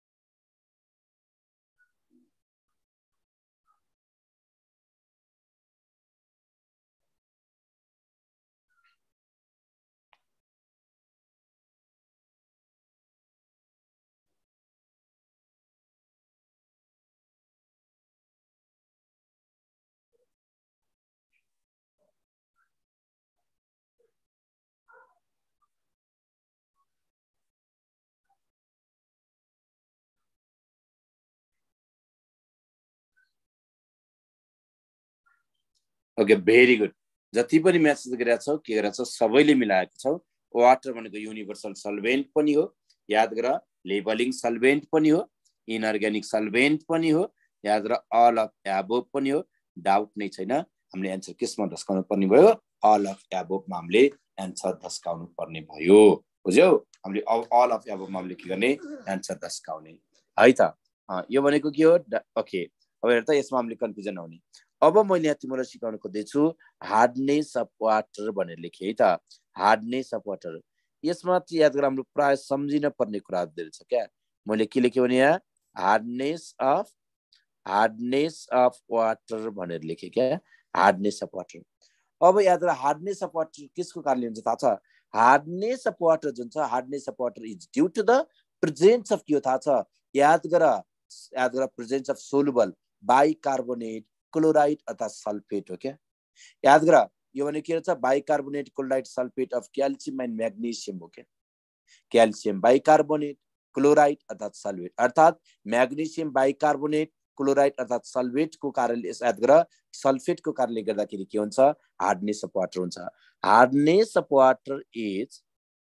Speaker 1: Okay, very good. जति पनि मेसेज गरेका छौ, के गरेका छौ, सबैले मिलाएको छौ। वाटर भनेको युनिभर्सल सल्भेन्ट पनि हो, याद गर। लेभलिङ सल्भेन्ट पनि हो, इनअर्ग्यानिक सल्भेन्ट पनि हो, याद गर। अल अफ एबोव पनि हो, डाउट नै छैन। हामीले एन्सर केसमा धस्काउनु पर्ने भयो? अल अफ एबोवमा हामीले एन्सर धस्काउनु पर्ने भयो। बुझ्यौ? हामीले अल अफ एबोवमा हामीले के गर्ने? एन्सर धस्काउने है त। यो भनेको के हो? ओके, अब हेर त, यसमा हामीले कन्फ्युजन आउने। अब मैले यहाँ तिमीलाई सिकाउन खोज्दैछु हार्डनेस अफ वाटर भनेर लेखेँ है त। हार्डनेस अफ वाटर यसमा चाहिँ याद गर हाम्रो प्राय सम्झिन पर्ने कुरा धेरै छ क्या मैले के लेखेँ भने यहाँ hardness of hardness of water भनेर लेखेँ क्या हार्डनेस अफ वाटर अब याद गर हार्डनेस अफ वाटर किसको कारणले हुन्छ थाहा छ हार्डनेस अफ वाटर जुन छ hardness of water is due to the presence of के हो थाहा छ याद गर याद गर presence of soluble bicarbonate chloride अथवा सल्फेट हो क्या याद गर यो भने के रहेछ bicarbonate chloride sulphate of calcium and magnesium हो क्या क्याल्सियम बाइकार्बोनेट क्लोराइड अर्थात सल्फेट अर्थात म्याग्नेशियम बाइकार्बोनेट क्लोराइड अर्थात सल्फेट को कारणले याद गर सल्फेट को कारणले गर्दाखेरि के हुन्छ हार्डनेस अफ वाटर हुन्छ hardness of water is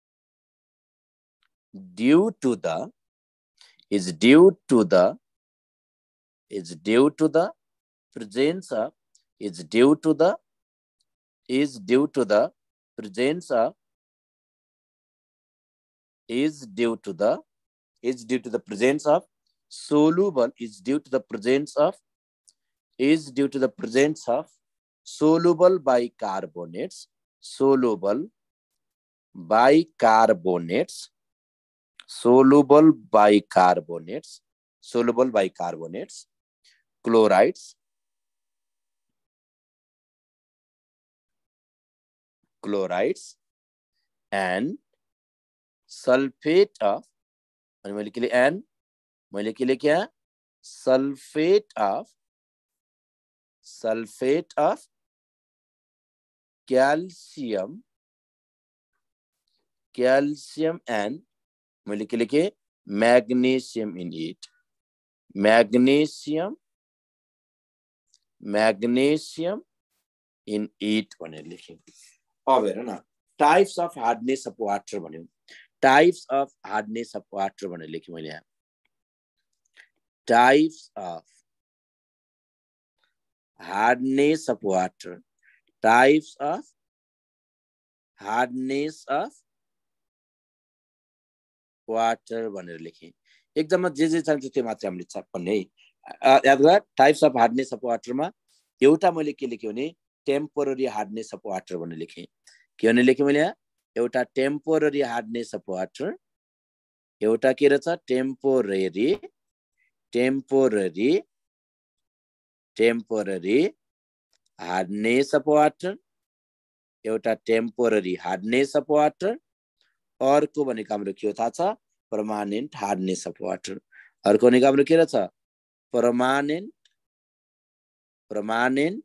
Speaker 1: due to the is due to the is due to the presence of is due to the is due to the presence of is due to the is due to the presence of soluble is due to the presence of is due to the presence of soluble bicarbonates soluble bicarbonates soluble bicarbonates soluble bicarbonates chlorides chlorides and sulfate of मैले के लिए and मैले के लिए क्या sulfate of sulfate of calcium calcium and मैले के लिए के magnesium in it magnesium magnesium in it भनेर लेखेँ अब हेर न types of hardness of water भन्यो types of hardness of water भनेर लेखेँ मैले यहाँ types of hardness of water types of hardness of water भनेर लेखेँ एकदममा जे जे चाहिन्छ त्यो मात्र हामीले पढ्ने है याद गर टाइप्स अफ हार्डनेस अफ वाटरमा एउटा मैले के लेखेँ भने टेम्पोररी हार्डनेस अफ वाटर भनेर लेखेँ के भने लेखेँ मैले यहाँ एउटा टेम्पोररी हार्डनेस अफ वाटर एउटा के रहेछ temporary temporary temporary hardness of water एउटा टेम्पोररी हार्डनेस अफ वाटर अर्को भनेको हाम्रो के हो थाहा छ पर्मानेन्ट हार्डनेस अफ वाटर अर्को भनेको हाम्रो के रहेछ permanent permanent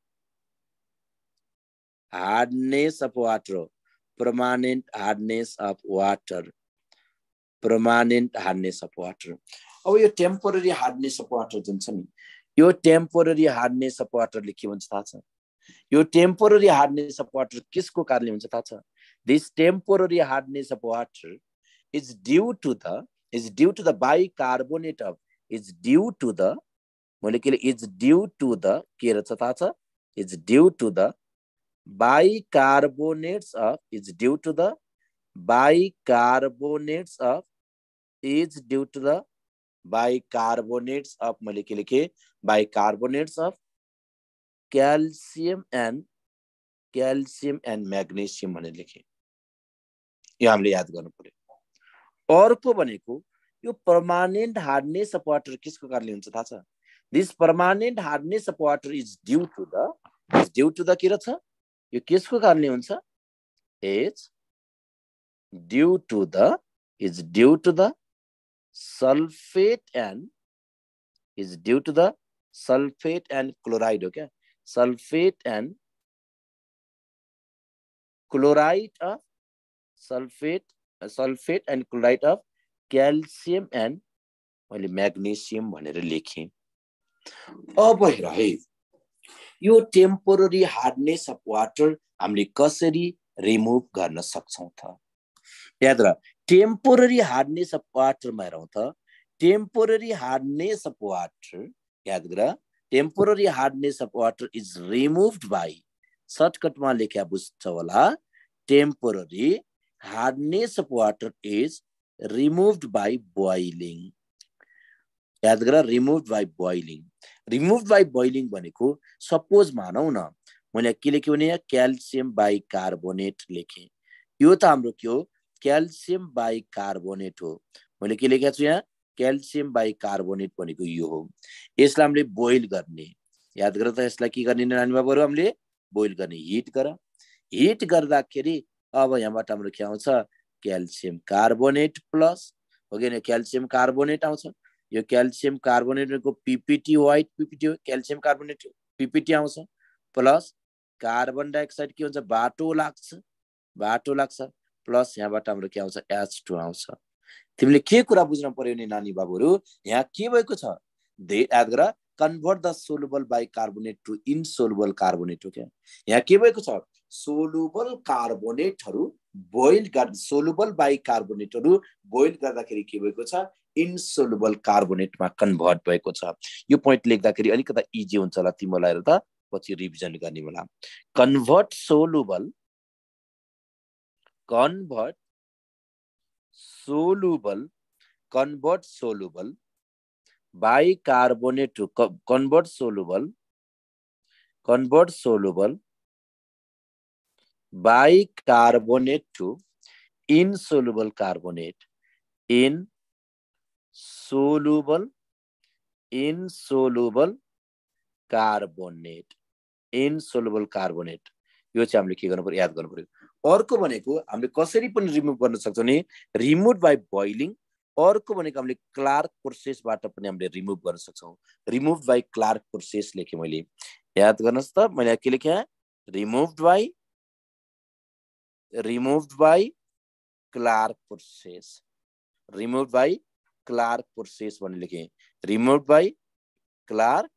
Speaker 1: hardness of water permanent hardness of water permanent hardness of water अब यो टेम्पोररी हार्डनेस अफ वाटर जुन छ नि यो टेम्पोररी हार्डनेस अफ वाटरले के भन्छ थाहा छ यो टेम्पोररी हार्डनेस अफ वाटर किसको कारणले हुन्छ थाहा छ this temporary hardness of water is due to the is due to the bicarbonate of is due to the मैले के इज ड्यू टु द के रहेछ थाहा छ is due to the bicarbonates of is due to the bicarbonates of is due to the bicarbonates of मैले के लेखे bicarbonates of calcium and calcium and magnesium भनेर लेखे यो हामीले याद गर्नु पर्यो अर्को भनेको यो पर्मानेन्ट हार्डनेस अफ वाटर किसको कारणले हुन्छ थाहा छ this permanent hardness of water is due to the is due to the के रहेछ यो किसको कारणले हुन्छ is due to the is due to the sulphate and is due to the sulphate and chloride हो क्या sulphate and chloride of sulphate sulphate and chloride of calcium and मैले magnesium भनेर लेखेँ अब हेर है यो टेम्पोररी हार्डनेस अफ वाटर हामीले कसरी रिमुभ गर्न सक्छौं त याद राख टेम्पोररी हार्डनेस अफ वाटरमा हेरौँ त टेम्पोररी हार्डनेस अफ वाटर याद गर temporary hardness of water is removed by सर्टकटमा लेख्या बुझ्छ होला temporary hardness of water is removed by boiling याद गर removed by boiling removed by boiling भनेको सपोज मानौ न मैले के लेख्यो भने क्याल्सियम बाइकार्बोनेट लेखेँ यो त हाम्रो के हो क्याल्सियम बाइकार्बोनेट हो। मैले के लेखेको छु यहाँ क्याल्सियम बाइकार्बोनेट भनेको यो हो। यसलाई हामीले बोइल गर्ने, याद गर त यसलाई के गर्ने नानी बाबुहरु हामीले बोइल गर्ने, हिट गर। हिट गर्दाखेरि अब यहाँबाट हाम्रो के आउँछ क्याल्सियम कार्बोनेट प्लस हो कि क्याल्सियम कार्बोनेट आउँछ। यो क्याल्सियम कार्बोनेटको PPT white PPT calcium carbonate PPT आउँछ प्लस कार्बन डाइअक्साइड के हुन्छ बाटो लाग्छ बाटो लाग्छ प्लस यहाँबाट हाम्रो के आउँछ एच टू आउँछ। तिमीले के कुरा बुझ्न पर्यो नि नानी बाबुहरु, यहाँ के भएको छ दे याद गर convert the soluble bicarbonate to insoluble carbonate हो। क्या यहाँ के भएको छ सोलुबल कार्बोनेटहरु बोइल गर्दा सोलुबल बाइकार्बोनेटहरु बोइल गर्दाखेरि के भएको छ इनसोलुबल कार्बोनेटमा कन्भर्ट भएको छ। यो पोइन्ट लेख्दाखेरि अलिकता इजी हुन्छ होला तिमीलाई र त पछि रिभिजन गर्ने बेला। Convert soluble convert soluble convert soluble bicarbonate to convert soluble convert soluble bicarbonate to insoluble carbonate, insoluble insoluble carbonate insoluble carbonate यो चाहिँ हामीले के गर्नु पर्यो याद गर्नु पर्यो। अर्को भनेको हामीले कसरी पनि रिमुभ गर्न सक्छौं नि रिमुभ बाइ बोइलिङ। अर्को भनेको हामीले क्लार्क प्रोसेसबाट पनि हामीले रिमुभ गर्न सक्छौं। रिमुभ बाइ क्लार्क प्रोसेस लेखे मैले, याद गर्नुस् त मैले के लेखे removed by removed by Clark process removed by Clark process भन्ने लेखे removed by Clark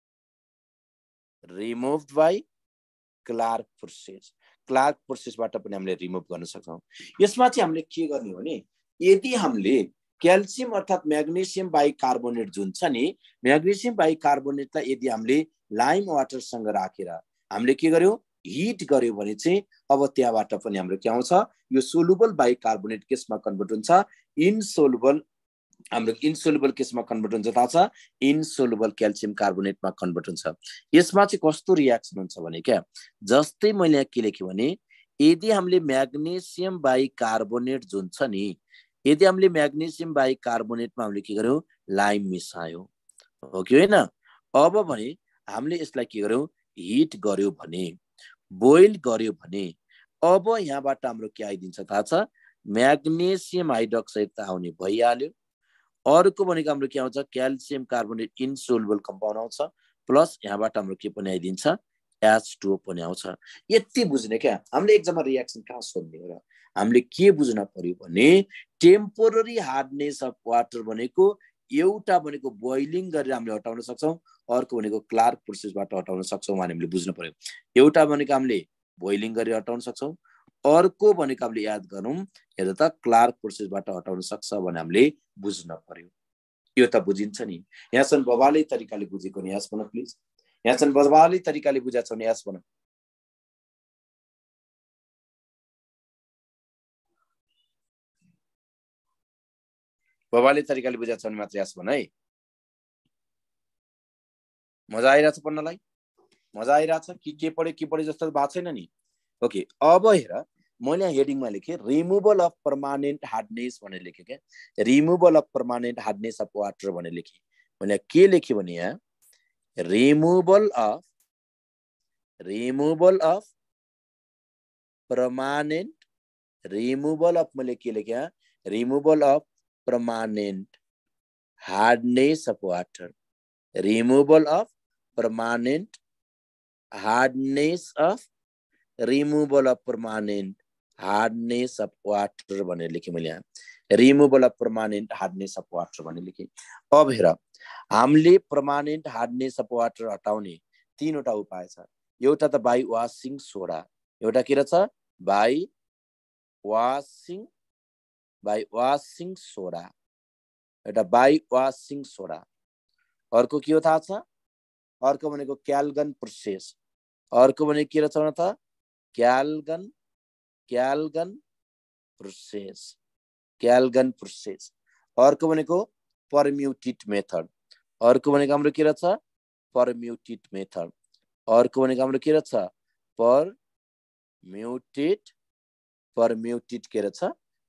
Speaker 1: removed by Clark process Clark process बाट पनि हामीले रिमुभ गर्न सक्छौं। यसमा चाहिँ हामीले के गर्ने हो भने यदि हामीले क्याल्सियम अर्थात म्याग्नेशियम बाइकार्बोनेट जुन छ नि म्याग्नेशियम बाइकार्बोनेटलाई यदि हामीले लाइम वाटर सँग राखेर हामीले के गर्यौं हिट गर्यो भने चाहिँ अब त्यहाँबाट पनि हाम्रो के आउँछ यो सोलुबल बाइकार्बोनेट केसमा कन्भर्ट हुन्छ इनसोलुबल हाम्रो इनसोलुबल केसमा कन्भर्ट हुन्छ थाहा छ इनसोलुबल क्याल्सियम कार्बोनेटमा कन्भर्ट हुन्छ। यसमा चाहिँ कस्तो रियाक्सन हुन्छ भने क्या जस्तै मैले यहाँ के लेखे भने यदि हामीले म्याग्नेशियम बाइकार्बोनेट जुन छ नि यदि हामीले म्याग्नेशियम बाइकार्बोनेटमा हामीले के गर्यौं लाइम मिसायौं हो कि हैन। अब भने हामीले यसलाई के गर्यौं हिट गर्यो भने बोइल गर्यो भने अब यहाँबाट हाम्रो के आइदिन्छ थाहा छ म्याग्नेशियम हाइड्रोक्साइड त आउने भइहाल्यो। अर्को भनेको हाम्रो के आउँछ क्याल्सियम कार्बोनेट इनसोलुबल कम्पाउन्ड आउँछ प्लस यहाँबाट हाम्रो के पनि आइदिन्छ एच टू ओ पनि आउँछ। यति बुझ्ने क्या हामीले एक्जाममा रियाक्सन कहाँ सोध्ने हो र हामीले के बुझ्न पर्यो भने टेम्पोररी हार्डनेस अफ वाटर भनेको एउटा भनेको बोइलिङ गरेर हामीले हटाउन सक्छौं अर्को भनेको क्लार्क प्रोसेसबाट हटाउन सक्छौं भने हामीले बुझ्न पर्यो। एउटा भनेको हामीले बोइलिङ गरेर हटाउन सक्छौं अर्को भनेको हामीले याद गरौँ हेर त क्लार्क प्रोसेसबाट हटाउन सक्छ भने हामीले बुझ्न पर्यो। यो त बुझिन्छ नि यहाँसम्म बबाले तरिकाले बुझेको नि यस भन प्लिज यहाँसम्म बबाले तरिकाले बुझाछौ नि यस भन। बबाले तरिकाले बुझाछौ नि मात्र यस भन है। मजा आइराछ पढ्नलाई मजा आइराछ कि के पढे के पढे जस्तो बात छैन नि। ओके अब हेर मैले हेडिङमा लेखे रिमुभल अफ पर्मानेन्ट हार्डनेस भनेर लेखे के removal of permanent hardness of water भनेर लेखे। मैले के लेखे भने यहाँ removal of removal of permanent removal of मैले के लेखे removal of permanent hardness of water removal of permanent hardness of removal of permanent hardness of water भनेर लेखे मैले यहाँ removal of permanent hardness of water भनेर लेखे। अब हेर हामीले permanent hardness of water हटाउने तीनवटा उपाय छ। एउटा त बाइ वाशिङ सोडा एउटा के रहेछ by washing by washing soda एउटा बाइ वाशिङ सोडा अर्को के हो थाहा छ अर्को भनेको क्याल्गन प्रोसेस अर्को भनेको के रहेछ भन त क्याल्गन क्याल्गन प्रोसेस क्याल्गन प्रोसेस अर्को भनेको परम्युटेड मेथड अर्को भनेको हाम्रो के रहेछ परम्युटेड मेथड अर्को भनेको हाम्रो के रहेछ परम्युटेड परम्युटेड के रहेछ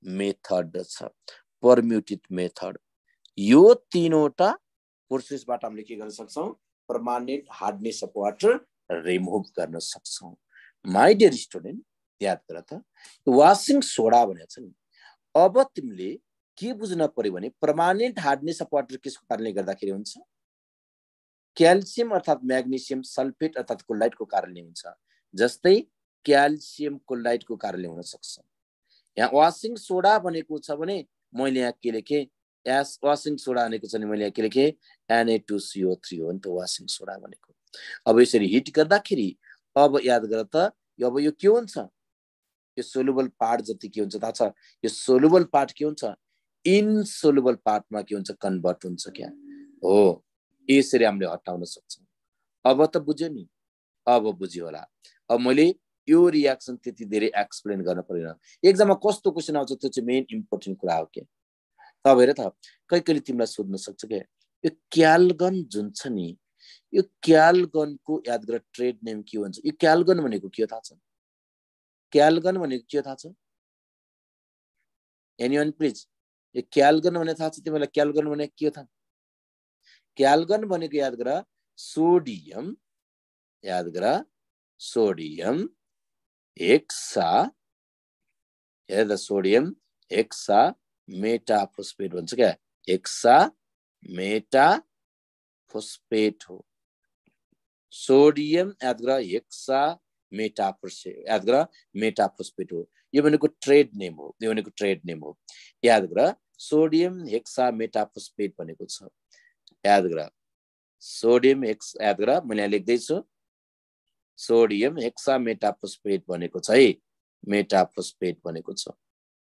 Speaker 1: मेथड छ, परम्युटेड मेथड। यो तीनवटा प्रोसेसबाट हामीले के गर्न सक्छौं, permanent hardness of water remove गर्न सक्छौं। माय डियर स्टुडेन्ट, याद गर त, वाशिङ सोडा भनेको छ नि। अब तिमीले के बुझ्न पर्यो भने पर्मानेन्ट हार्डनेस अफ वाटर केसको कारणले गर्दाखेरि हुन्छ, क्याल्सियम अर्थात् म्याग्नेसियम सल्फेट अर्थात् क्लोराइडको कारणले हुन्छ। जस्तै क्याल्सियम क्लोराइडको कारणले हुन सक्छ। यहाँ वाशिङ सोडा भनेको छ भने मैले यहाँ के लेखे, एस वाशिङ सोडा भनेको छ भने मैले यहाँ के लेखे, N A two C O three हो नि त वाशिङ सोडा भनेको। अब यसरी हिट गर्दाखेरि अब याद गर त, अब यो के हुन्छ, यो सोलुबल पार्ट जति के हुन्छ थाहा छ, यो सोलुबल पार्ट के हुन्छ, इनसोलुबल पार्टमा के हुन्छ, कन्भर्ट हुन्छ क्या हो। यसरी हामीले हटाउन सक्छौं। अब त बुझ्यो नि, अब बुझ्यो होला। अब मैले यो रियाक्सन त्यति धेरै एक्सप्लेन गर्न पर्दैन। एक्जाममा कस्तो क्वेशन आउँछ त्यो चाहिँ मेन इम्पोर्टेन्ट कुरा हो के। अब हेर त, कहिले कहिले तिमीलाई सोध्न सक्छ के, यो क्याल्गन जुन छ नि, यो क्याल्गनको याद गर ट्रेड नेम के हुन्छ। यो क्याल्गन भनेको के हो थाहा छ? क्याल्गन भनेको के हो थाहा छ? एनीवन प्लिज, यो क्याल्गन भनेको थाहा छ तिमीलाई? क्याल्गन भनेको के हो थाहा? क्याल्गन भनेको याद गर सोडियम, याद गर सोडियम हेक्सा, हेर द सोडियम हेक्सा मेटाफोस्फेट भन्छ क्या, हेक्सा मेटाफोस्फेट हो। सोडियम याद गर हेक्सा मेटाफोस्फेट, याद गर मेटाफोस्फेट हो। यो भनेको ट्रेड नेम हो, यो भनेको ट्रेड नेम हो। याद गर सोडियम हेक्सा मेटाफोस्फेट भनेको छ। याद गर सोडियम हेक्स, याद गर मैले यहाँ लेख्दै छु, सोडियम हेक्सा मेटाफोस्फेट भनेको छ है, मेटाफोस्फेट भनेको छ।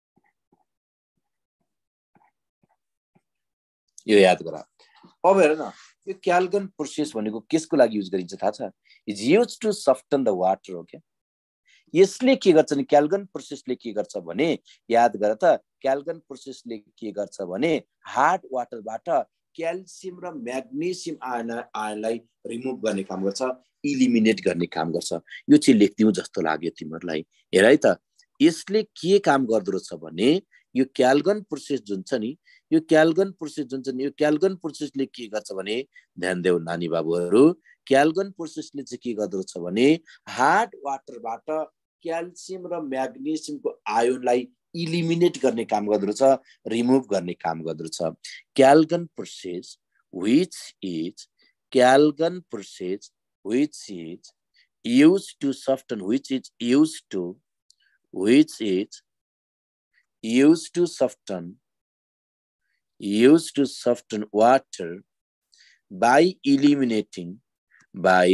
Speaker 1: यो याद गर। अब हेर न, यो क्याल्गन प्रोसेस भनेको केसको लागि युज गरिन्छ थाहा छ? Is use to soften the water हो क्या। यसले के गर्छ नि, क्याल्गन प्रोसेसले के गर्छ भने, याद गर त, क्याल्गन प्रोसेसले के गर्छ भने हार्ड वाटरबाट क्याल्सियम र म्याग्नेसियम आयन आयनलाई रिमुभ गर्ने काम गर्छ, इलिमिनेट गर्ने काम गर्छ। यो चाहिँ लेख्दिउ जस्तो लाग्यो तिमीहरूलाई। हेर है त, यसले के काम गर्दो रहेछ भने, यो क्याल्गन प्रोसेस जुन छ नि, यो क्याल्गन प्रोसेस जुन छ नि, यो क्याल्गन प्रोसेसले के गर्छ भने, ध्यान देऊ नानी बाबुहरू, क्याल्गन प्रोसेसले चाहिँ के गर्दो रहेछ भने हार्ड वाटरबाट क्याल्सियम र म्याग्नेसियमको आयोनलाई इलिमिनेट गर्ने काम गर्दो रहेछ, रिमुभ गर्ने काम गर्दो रहेछ। Calgon process which is Calgon process which is used to soften, which is used to which is used to soften used to soften water by eliminating by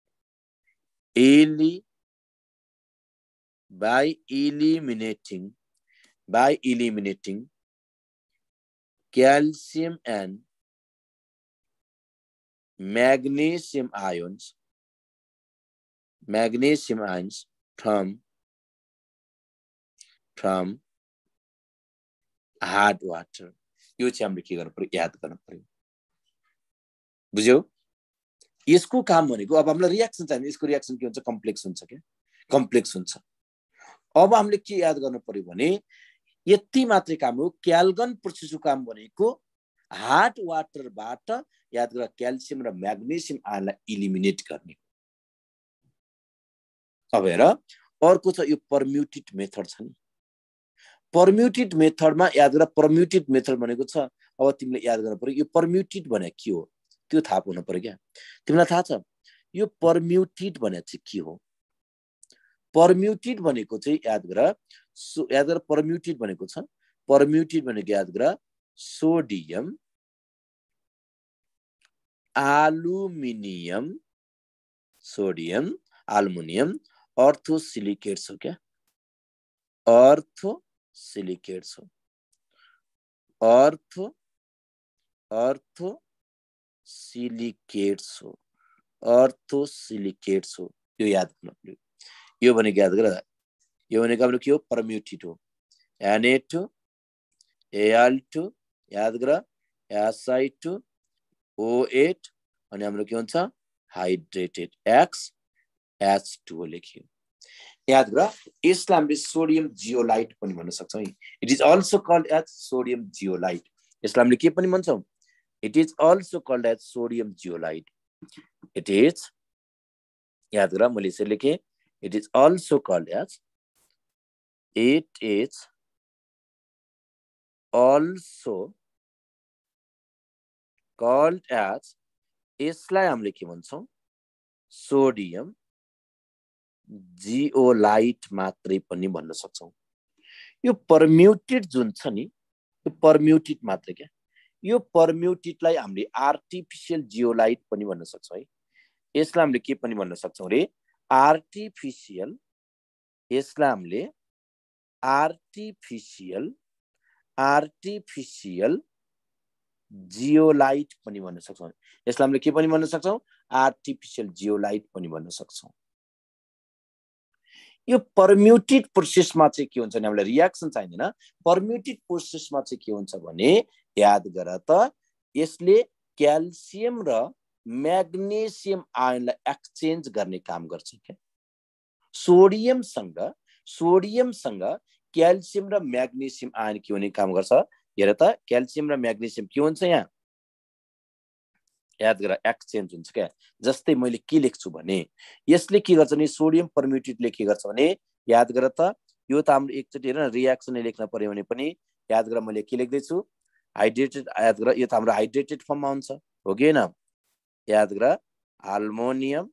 Speaker 1: eli by eliminating by eliminating calcium and magnesium ions magnesium ions from from hard water। यो चाहिँ हामीले के गर्नु पर्यो, याद गर्नु पर्यो। बुझ्यौ? यसको काम भनेको अब हामीलाई रियाक्सन चाहिन्छ, यसको रियाक्सन के हुन्छ, कम्प्लेक्स हुन्छ क्या, कम्प्लेक्स हुन्छ। अब हामीले के याद गर्नु पर्यो भने यति मात्रै काम हो। क्याल्गन प्रोसेसको काम भनेको हार्ड वाटरबाट याद गर क्याल्सियम र म्याग्नेसियम आयनलाई इलिमिनेट गर्ने। अब हेर, अर्को छ यो परम्युटेड मेथड छ नि। परम्युटेड मेथडमा याद गर, परम्युटेड मेथड भनेको छ, अब तिमीले याद गर्नु पर्यो यो परम्युटेड भने के हो त्यो थाहा हुनु पर्यो क्या। तिमीलाई थाहा छ यो परम्युटेड भने चाहिँ के हो? परम्युटेड भनेको चाहिँ याद गर, याद गर परम्युटेड भनेको छ, परम्युटेड भनेको याद गर sodium aluminium, sodium aluminium ortho silicates हो क्या, अर्थो सिलिकेट्स हो, अर्थो अर्थो सिलिकेट्स हो, अर्थो सिलिकेट्स हो। यो याद गर्नु पर्यो। यो भनेको याद गर, यो भनेको हाम्रो के हो, परम्युटेड हो। N A two A L two याद गर, S I two O eight अनि हाम्रो के हुन्छ हाइड्रेटेड एक्स एच टू लेख्यो। याद गर यसलाई हामीले सोडियम जियोलाइट पनि भन्न सक्छौँ it is also called as sodium zeolite यसलाई हामीले के पनि भन्छौँ it is also called as sodium zeolite it is याद गर मैले यसरी लेखेँ it is also called as it is also called as यसलाई हामीले के भन्छौँ सोडियम जियोलाइट मात्रै पनि भन्न सक्छौँ यो परम्युटेड जुन छ नि यो परम्युटेड मात्रै क्या यो परम्युटेडलाई हामीले आर्टिफिसियल जियोलाइट पनि भन्न सक्छौँ है यसलाई हामीले के पनि भन्न सक्छौँ रे आर्टिफिसियल यसलाई हामीले आर्टिफिसियल आर्टिफिसियल जियोलाइट पनि भन्न सक्छौँ यसलाई हामीले के पनि भन्न सक्छौँ आर्टिफिसियल जियोलाइट पनि भन्न सक्छौँ यो परम्युटेड प्रोसेसमा चाहिँ के हुन्छ भने हामीलाई रियाक्सन चाहिँदैन परम्युटेड प्रोसेसमा चाहिँ के हुन्छ भने याद गर त यसले क्याल्सियम र म्याग्नेसियम आयनलाई एक्सचेन्ज गर्ने काम गर्छ क्या सोडियमसँग सोडियमसँग क्याल्सियम र म्याग्नेसियम आयन के हुने काम गर्छ हेर त क्याल्सियम र म्याग्नेसियम के हुन्छ यहाँ याद गर एक्सचेन्ज हुन्छ क्या जस्तै मैले के लेख्छु भने यसले के गर्छ भने सोडियम परम्युटेडले के गर्छ भने याद गर त यो त हाम्रो एकचोटि हेर न रियाक्सन लेख्न पर्यो भने पनि याद गर मैले के लेख्दैछु हाइड्रेटेड याद गर यो त हाम्रो हाइड्रेटेड फर्ममा हुन्छ हो कि हैन याद गर अल्मुनियम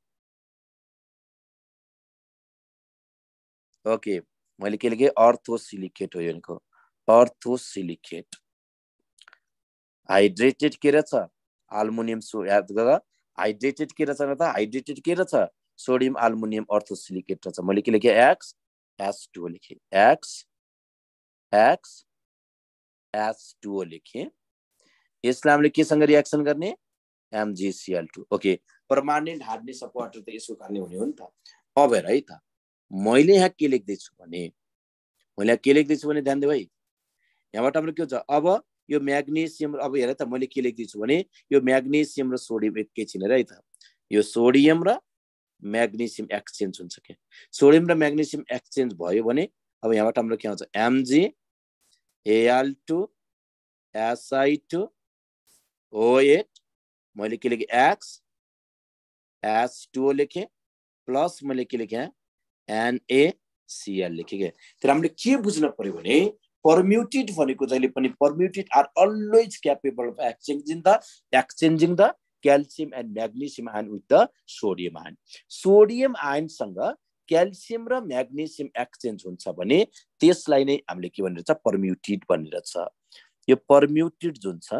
Speaker 1: ओके मैले के लेखेँ अर्थोसिलिकेट हो यो अर्थोसिलिकेट हाइड्रेटेड के रहेछ अल्मुनियम सो याद गर हाइड्रेटेड के रहेछ न त हाइड्रेटेड के रहेछ सोडियम अल्मुनियम अर्थोसिलिकेट रहेछ मैले के लेखेँ एक्स एस टू लेखेँ एक्स एक्स एस टू लेखेँ यसलाई हामीले केसँग रियाक्सन गर्ने M G C L two okay permanent hardness of water त यसको कारणले हुने हो नि त अब हेर है त मैले यहाँ के लेख्दैछु भने मैले यहाँ के लेख्दैछु भने ध्यान देऊ है यहाँबाट हाम्रो के हुन्छ अब यो म्याग्नेसियम अब हेर त मैले के लेख्दैछु भने यो म्याग्नेसियम र सोडियम एकैछिन है त यो सोडियम र म्याग्नेसियम एक्सचेन्ज हुन्छ के सोडियम र म्याग्नेसियम एक्सचेन्ज भयो भने अब यहाँबाट हाम्रो के आउँछ MG L two SI two O eight मैले के लेखेँ एक्स एस टू लेखेँ प्लस मैले के लेखेँ एनएसीएल लेखेँ के तर हामीले के बुझ्न पर्यो भने परम्युटेड भनेको जहिले पनि permutit are always capable of exchanging the exchanging the calcium and magnesium ion with the sodium ion sodium आयनसँग क्याल्सियम र म्याग्नेसियम एक्सचेन्ज हुन्छ भने त्यसलाई नै हामीले के भनिरहेछ परम्युटेड भनिरहेछ यो परम्युटेड जुन छ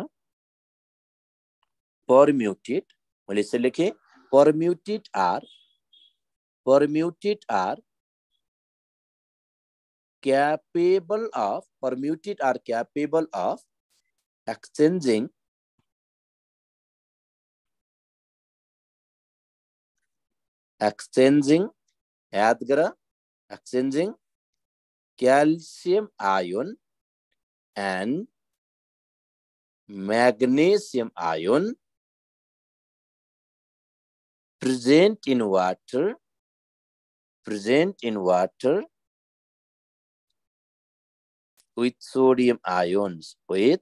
Speaker 1: परम्युटेड मैले यसरी लेखेँ permutit are permutit are capable of permuted are capable of exchanging exchanging याद गर exchanging calcium ion and magnesium ion present in water present in water with sodium ions with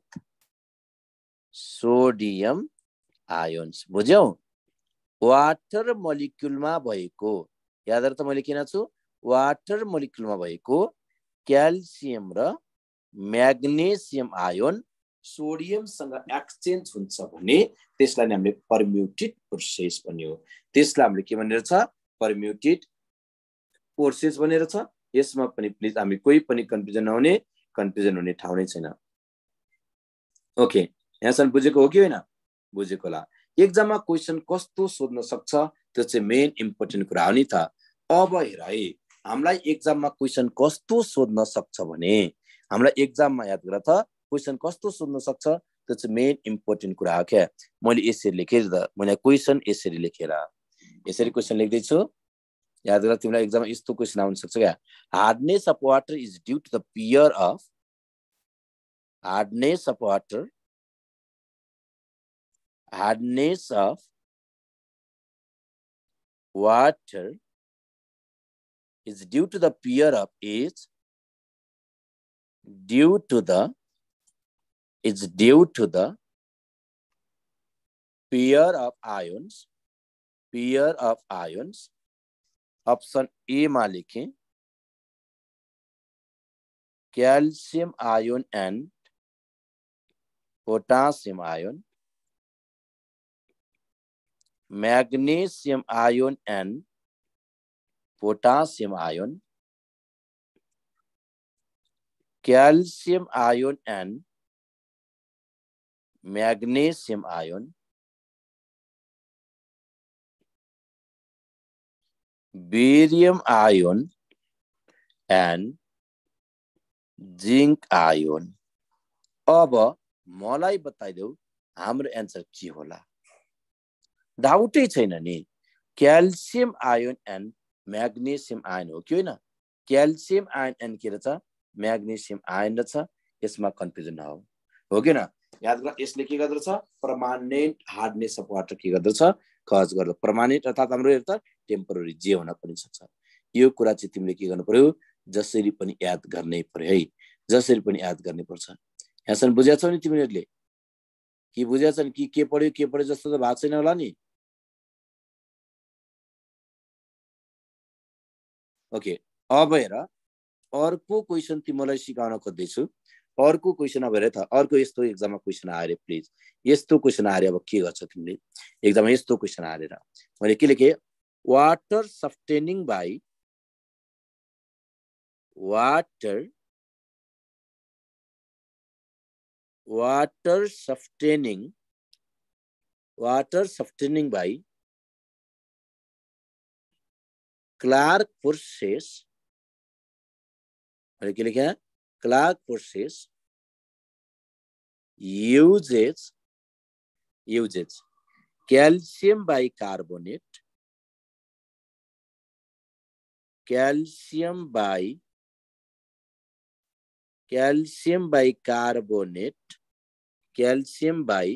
Speaker 1: sodium ions बुझ्यौ water मोलिक्युलमा भएको याद र त मैले किन छु वाटर मोलिक्युलमा भएको क्याल्सियम र म्याग्नेसियम आयोन सोडियमसँग एक्सचेन्ज हुन्छ भने त्यसलाई हामीले परम्युटेड प्रोसेस भन्यो त्यसलाई हामीले के भनेर छ परम्युटेड प्रोसेस भनेर छ यसमा पनि प्लिज हामी कोही पनि कन्फ्युजन नहुने कन्फ्युजन हुने ठाउँ नै छैन ओके यहाँसम्म बुझेको हो कि हैन बुझेको होला एक्जाममा क्वेशन कस्तो सोध्न सक्छ त्यो चाहिँ मेन इम्पोर्टेन्ट कुरा हो नि त अब हेर है हामीलाई एक्जाममा क्वेशन कस्तो सोध्न सक्छ भने हामीलाई एक्जाममा याद गर त क्वेशन कस्तो सोध्न सक्छ त्यो चाहिँ मेन इम्पोर्टेन्ट कुरा हो क्या मैले यसरी लेखेर त मैले क्वेशन यसरी लेखेर यसरी क्वेशन लेख्दै छु याद गर तिमीलाई एक्जाममा यस्तो क्वेशन आउन सक्छ क्या hardness of water is due to the pair of hardness of water hardness of water is due to the pair of is due to the is due to the pair of ions pair of ions. Option A मा लेखें calcium ion and potassium ion, magnesium ion and potassium ion, calcium ion and magnesium ion, barium ion and zinc ion. अब मलाई बताइदेऊ हाम्रो answer के होला। डाउटै छैन नि, calcium ion and magnesium ion हो कि होइन? क्याल्सियम आयन एन्ड के रहेछ? म्याग्नेशियम आयन रहेछ। यसमा कन्फ्युजन नहो, हो कि न? याद गर, यसले के गर्दछ? पर्मानेन्ट हार्डनेस अफ वाटर के गर्दछ? कज गर्दछ। पर्मानेन्ट अर्थात् हाम्रो एउटा टेम्पररी जे हुन पनि सक्छ। यो कुरा चाहिँ तिमीले के गर्नु पर्यो? जसरी पनि याद गर्नै पर्यो है, जसरी पनि याद गर्नै पर्छ। यहाँसम्म बुझ्याछौ नि तिमीहरूले? कि बुझ्याछन् कि के पढ्यो के पढ्यो जस्तो त भएको छैन होला नि? ओके, अब हेर अर्को क्वेसन तिमीलाई सिकाउन खोज्दैछु। अर्को क्वेसन अब हेर त, अर्को यस्तो एक्जाममा क्वेसन आयो प्लिज, यस्तो क्वेसन आयो अब के गर्छ तिमीले? एक्जाममा यस्तो क्वेसन आएर मैले के लेखेँ? Water softening by water water softening water softening by Clark process, के लिखा है? Clark process uses uses calcium bicarbonate calcium by calcium bicarbonate calcium by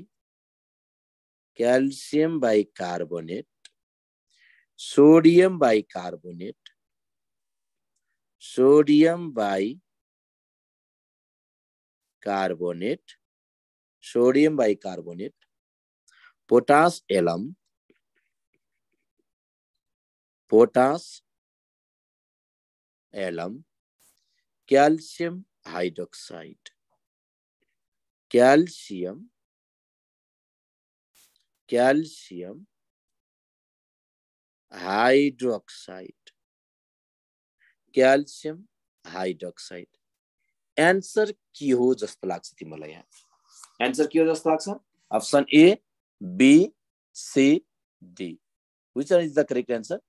Speaker 1: calcium bicarbonate sodium bicarbonate sodium bicarbonate sodium bicarbonate potash alum potash alum calcium hydroxide calcium calcium hydroxide calcium hydroxide। Answer के हो जस्तो लाग्छ तिमीलाई? यहाँ answer के हो जस्तो लाग्छ? Option A, B, C, D. Which one is the correct answer?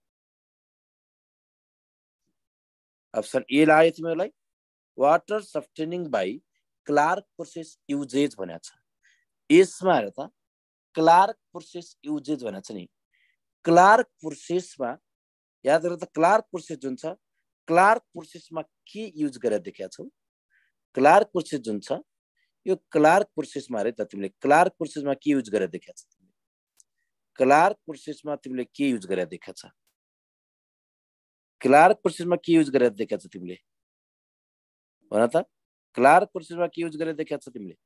Speaker 1: Option A लाग्यो तिमीलाई? Water softening by Clark process uses भनेको छ। यसमा हेर त, क्लार्क प्रोसेस युजेज भनेको छ नि। क्लार्क प्रोसेसमा याद गर त, क्लार्क प्रोसेस जुन छ, क्लार्क प्रोसेसमा के युज गरेर देखाएको छौ? क्लार्क प्रोसेस जुन छ, यो क्लार्क प्रोसेसमा हेर त तिमीले क्लार्क प्रोसेसमा के युज गरेर देखाएको छ? क्लार्क प्रोसेसमा तिमीले के युज गरेर देखाएको छ? क्लार्क प्रोसेसमा के युज गरेर देखाएको छ तिमीले? भन त, क्लार्क प्रोसेसमा के युज गरेर देखाएको छ तिमीले?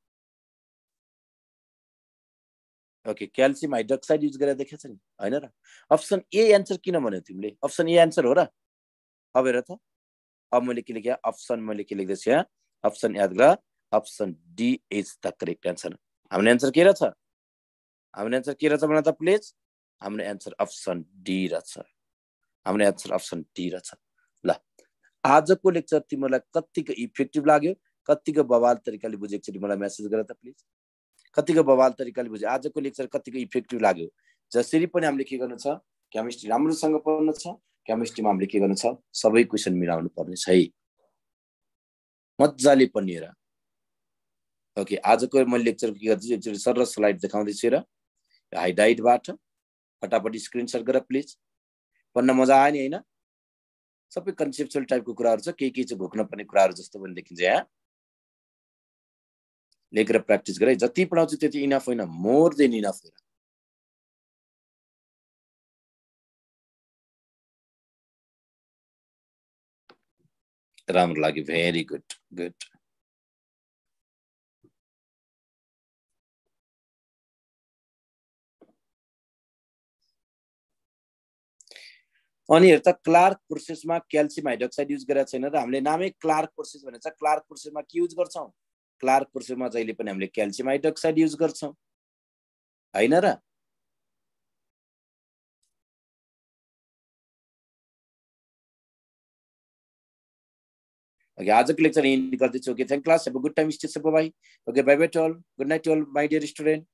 Speaker 1: ओके, क्याल्सियम हाइड्रोक्साइड युज गरेर देखाएको छ नि, हैन र? अप्सन ए आन्सर किन भन्यौ तिमीले? अप्सन ए आन्सर हो र? अब हेर त, अब मैले के लेखे? अप्सन मैले के लेख्दैछु यहाँ? अप्सन याद गर, option D is the correct answer. हाम्रो आन्सर के रहेछ? हाम्रो आन्सर के रहेछ भन त प्लिज? हाम्रो आन्सर अप्सन डी रहेछ। हाम्रो आन्सर अप्सन डी रहेछ। ल, आजको लेक्चर तिमीलाई कतिको इफेक्टिभ लाग्यो, कतिको बवाल तरिकाले बुझेको छ मलाई मेसेज गर त प्लिज। कतिको बवाल तरिकाले बुझे? आजको लेक्चर कतिको इफेक्टिभ लाग्यो? जसरी पनि हामीले के गर्नु छ? केमिस्ट्री राम्रोसँग पढ्नु छ। केमिस्ट्रीमा हामीले के गर्नु छ? सबै क्वेसन मिलाउनु पर्ने छ है, मजाले पनि हेर। ओके, आजको मैले लेक्चर के गर्दैछु, एकचोटि सरल स्लाइड देखाउँदैछु र हाइलाइटबाट फटाफट स्क्रिनशट गर प्लिज। पढ्न मजा आयो नि हैन? सबै कन्सेप्चुअल टाइपको कुराहरू छ, के के चाहिँ भोग्न पर्ने कुराहरू जस्तो पनि देखिन्छ यहाँ। लेखेर प्र्याक्टिस गर, जति पढाउँछु त्यति इनफ होइन, मोर देन इनफ हेर। राम्रो लाग्यो भेरी गुड गुड अनि हेर त क्लार्क प्रोसेसमा क्याल्सियम हाइड्रोक्साइड युज गरेको छैन र हामीले नामै क्लार्क प्रोसेस भनेर छ क्लार्क प्रोसेसमा के युज गर्छौं क्लार्क प्रोसेसमा जहिले पनि हामीले क्याल्सियम हाइड्रोक्साइड युज गर्छौं हैन र Okay, आजको लेक्चर यही गर्दैछु okay thank class have a good time stay safe bye okay bye bye to all good night to all my dear student